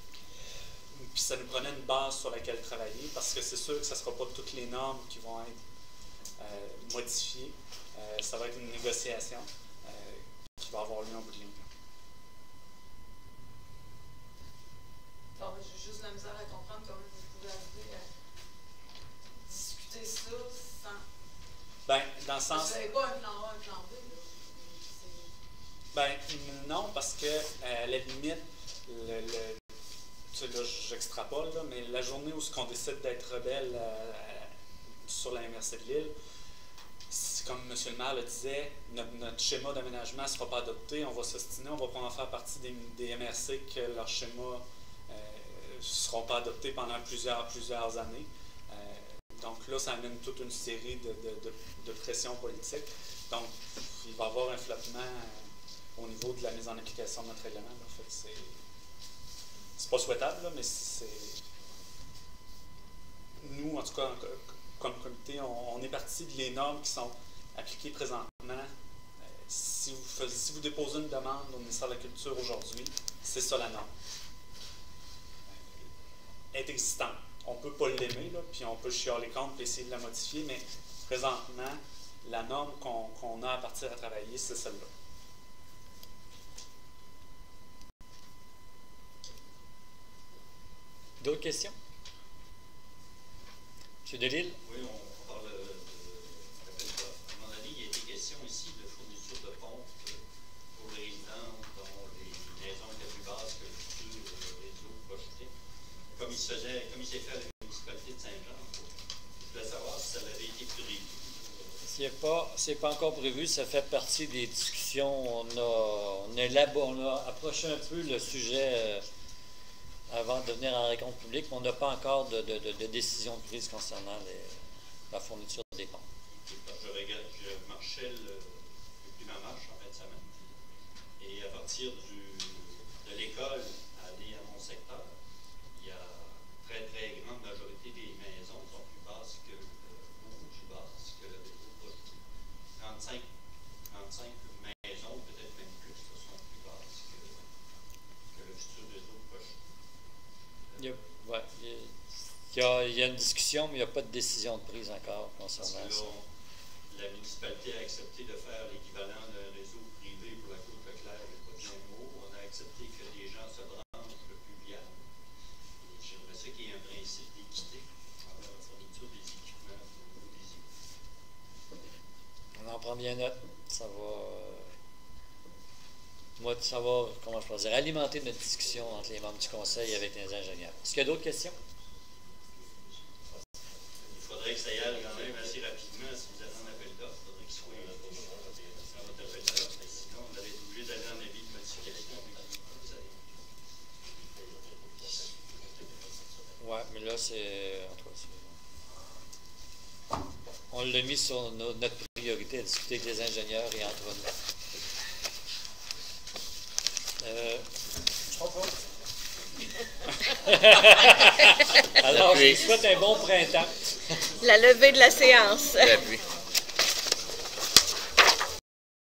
puis ça nous prenait une base sur laquelle travailler, parce que c'est sûr que ce ne sera pas toutes les normes qui vont être euh, modifiées. Euh, ça va être une négociation euh, qui va avoir lieu en bout de ligne. Bon, j'ai juste la misère à comprendre comment vous pouvez arriver à discuter ça sans. Ben, dans le Vous sens... n'avez pas un plan A, un plan B, là. C'est- Ben non, parce que euh, à la limite, le, le, tu sais, là, j'extrapole, là, mais la journée où on décide d'être rebelle euh, sur la M R C de Lille, c'est comme M. le maire le disait, notre, notre schéma d'aménagement ne sera pas adopté, on va s'ostiner, on va pas en faire partie des, des M R C que leur schéma ne seront pas adoptés pendant plusieurs, plusieurs années. Euh, donc là, ça amène toute une série de, de, de, de pressions politiques. Donc, il va y avoir un flottement euh, au niveau de la mise en application de notre règlement. Là. En fait, c'est, c'est pas souhaitable, là, mais c'est... Nous, en tout cas, comme comité, on, on est parti de les normes qui sont appliquées présentement euh, Si vous, faites, si vous déposez une demande au ministère de la Culture aujourd'hui, c'est ça la norme. Elle est existante. On ne peut pas l'aimer, là, puis on peut chialer contre et essayer de la modifier, mais présentement, la norme qu'on qu'on a à partir à travailler, c'est celle-là. D'autres questions? M. Delisle? Oui, on parle de l'appel d'offres. À mon avis, il y a été question ici de fourniture de pompes pour les résidents dont les maisons étaient plus basses que le futur réseau projeté. Comme il se faisait, comme il s'est fait à la municipalité de Saint-Jean. Je voulais savoir si ça avait été prévu. Ce n'est pas, c'est pas encore prévu, ça fait partie des discussions. On a, on a, là-bas, on a approché un peu le sujet euh, avant de venir en rencontre publique, mais on n'a pas encore de, de, de, de décision de prise concernant les, la fourniture des pompes. Je, regarde, je marchais le, depuis ma marche en fin de semaine, et à partir du, de l'école à aller à mon secteur, il y a très très grande majorité des maisons sont plus basses que beaucoup plus basses que le réseau projeté. trente-cinq, trente-cinq maisons, peut-être même plus, sont plus basses que, que le futur réseau projeté. Il y a, ouais, il y a, il y a une discussion, mais il n'y a pas de décision de prise encore concernant Parce que là, ça. on, la municipalité a accepté de faire l'équivalent d'un réseau privé pour la Côte-Leclerc et pas bien mot. On a accepté que les gens se branchent le plus viable. Et j'aimerais ça qu'il y ait un principe d'équité dans la fourniture des équipements pour des équipements. On en prend bien note. Ça va, euh, moi, ça va, comment je peux dire, alimenter notre discussion entre les membres du conseil et avec les ingénieurs. Est-ce qu'il y a d'autres questions? Il faudrait que ça y aille quand même assez rapidement. Si vous avez un appel d'offres, il faudrait qu'il soit dans votre appel d'offres. Sinon, on allait être obligé d'aller en avis de modification. Oui, mais là, c'est. En tout cas, c'est- on l'a mis sur no- notre priorité à discuter avec les ingénieurs et entre nous. Euh, Alors, je vous souhaite un bon printemps. La levée de la séance. L'appui.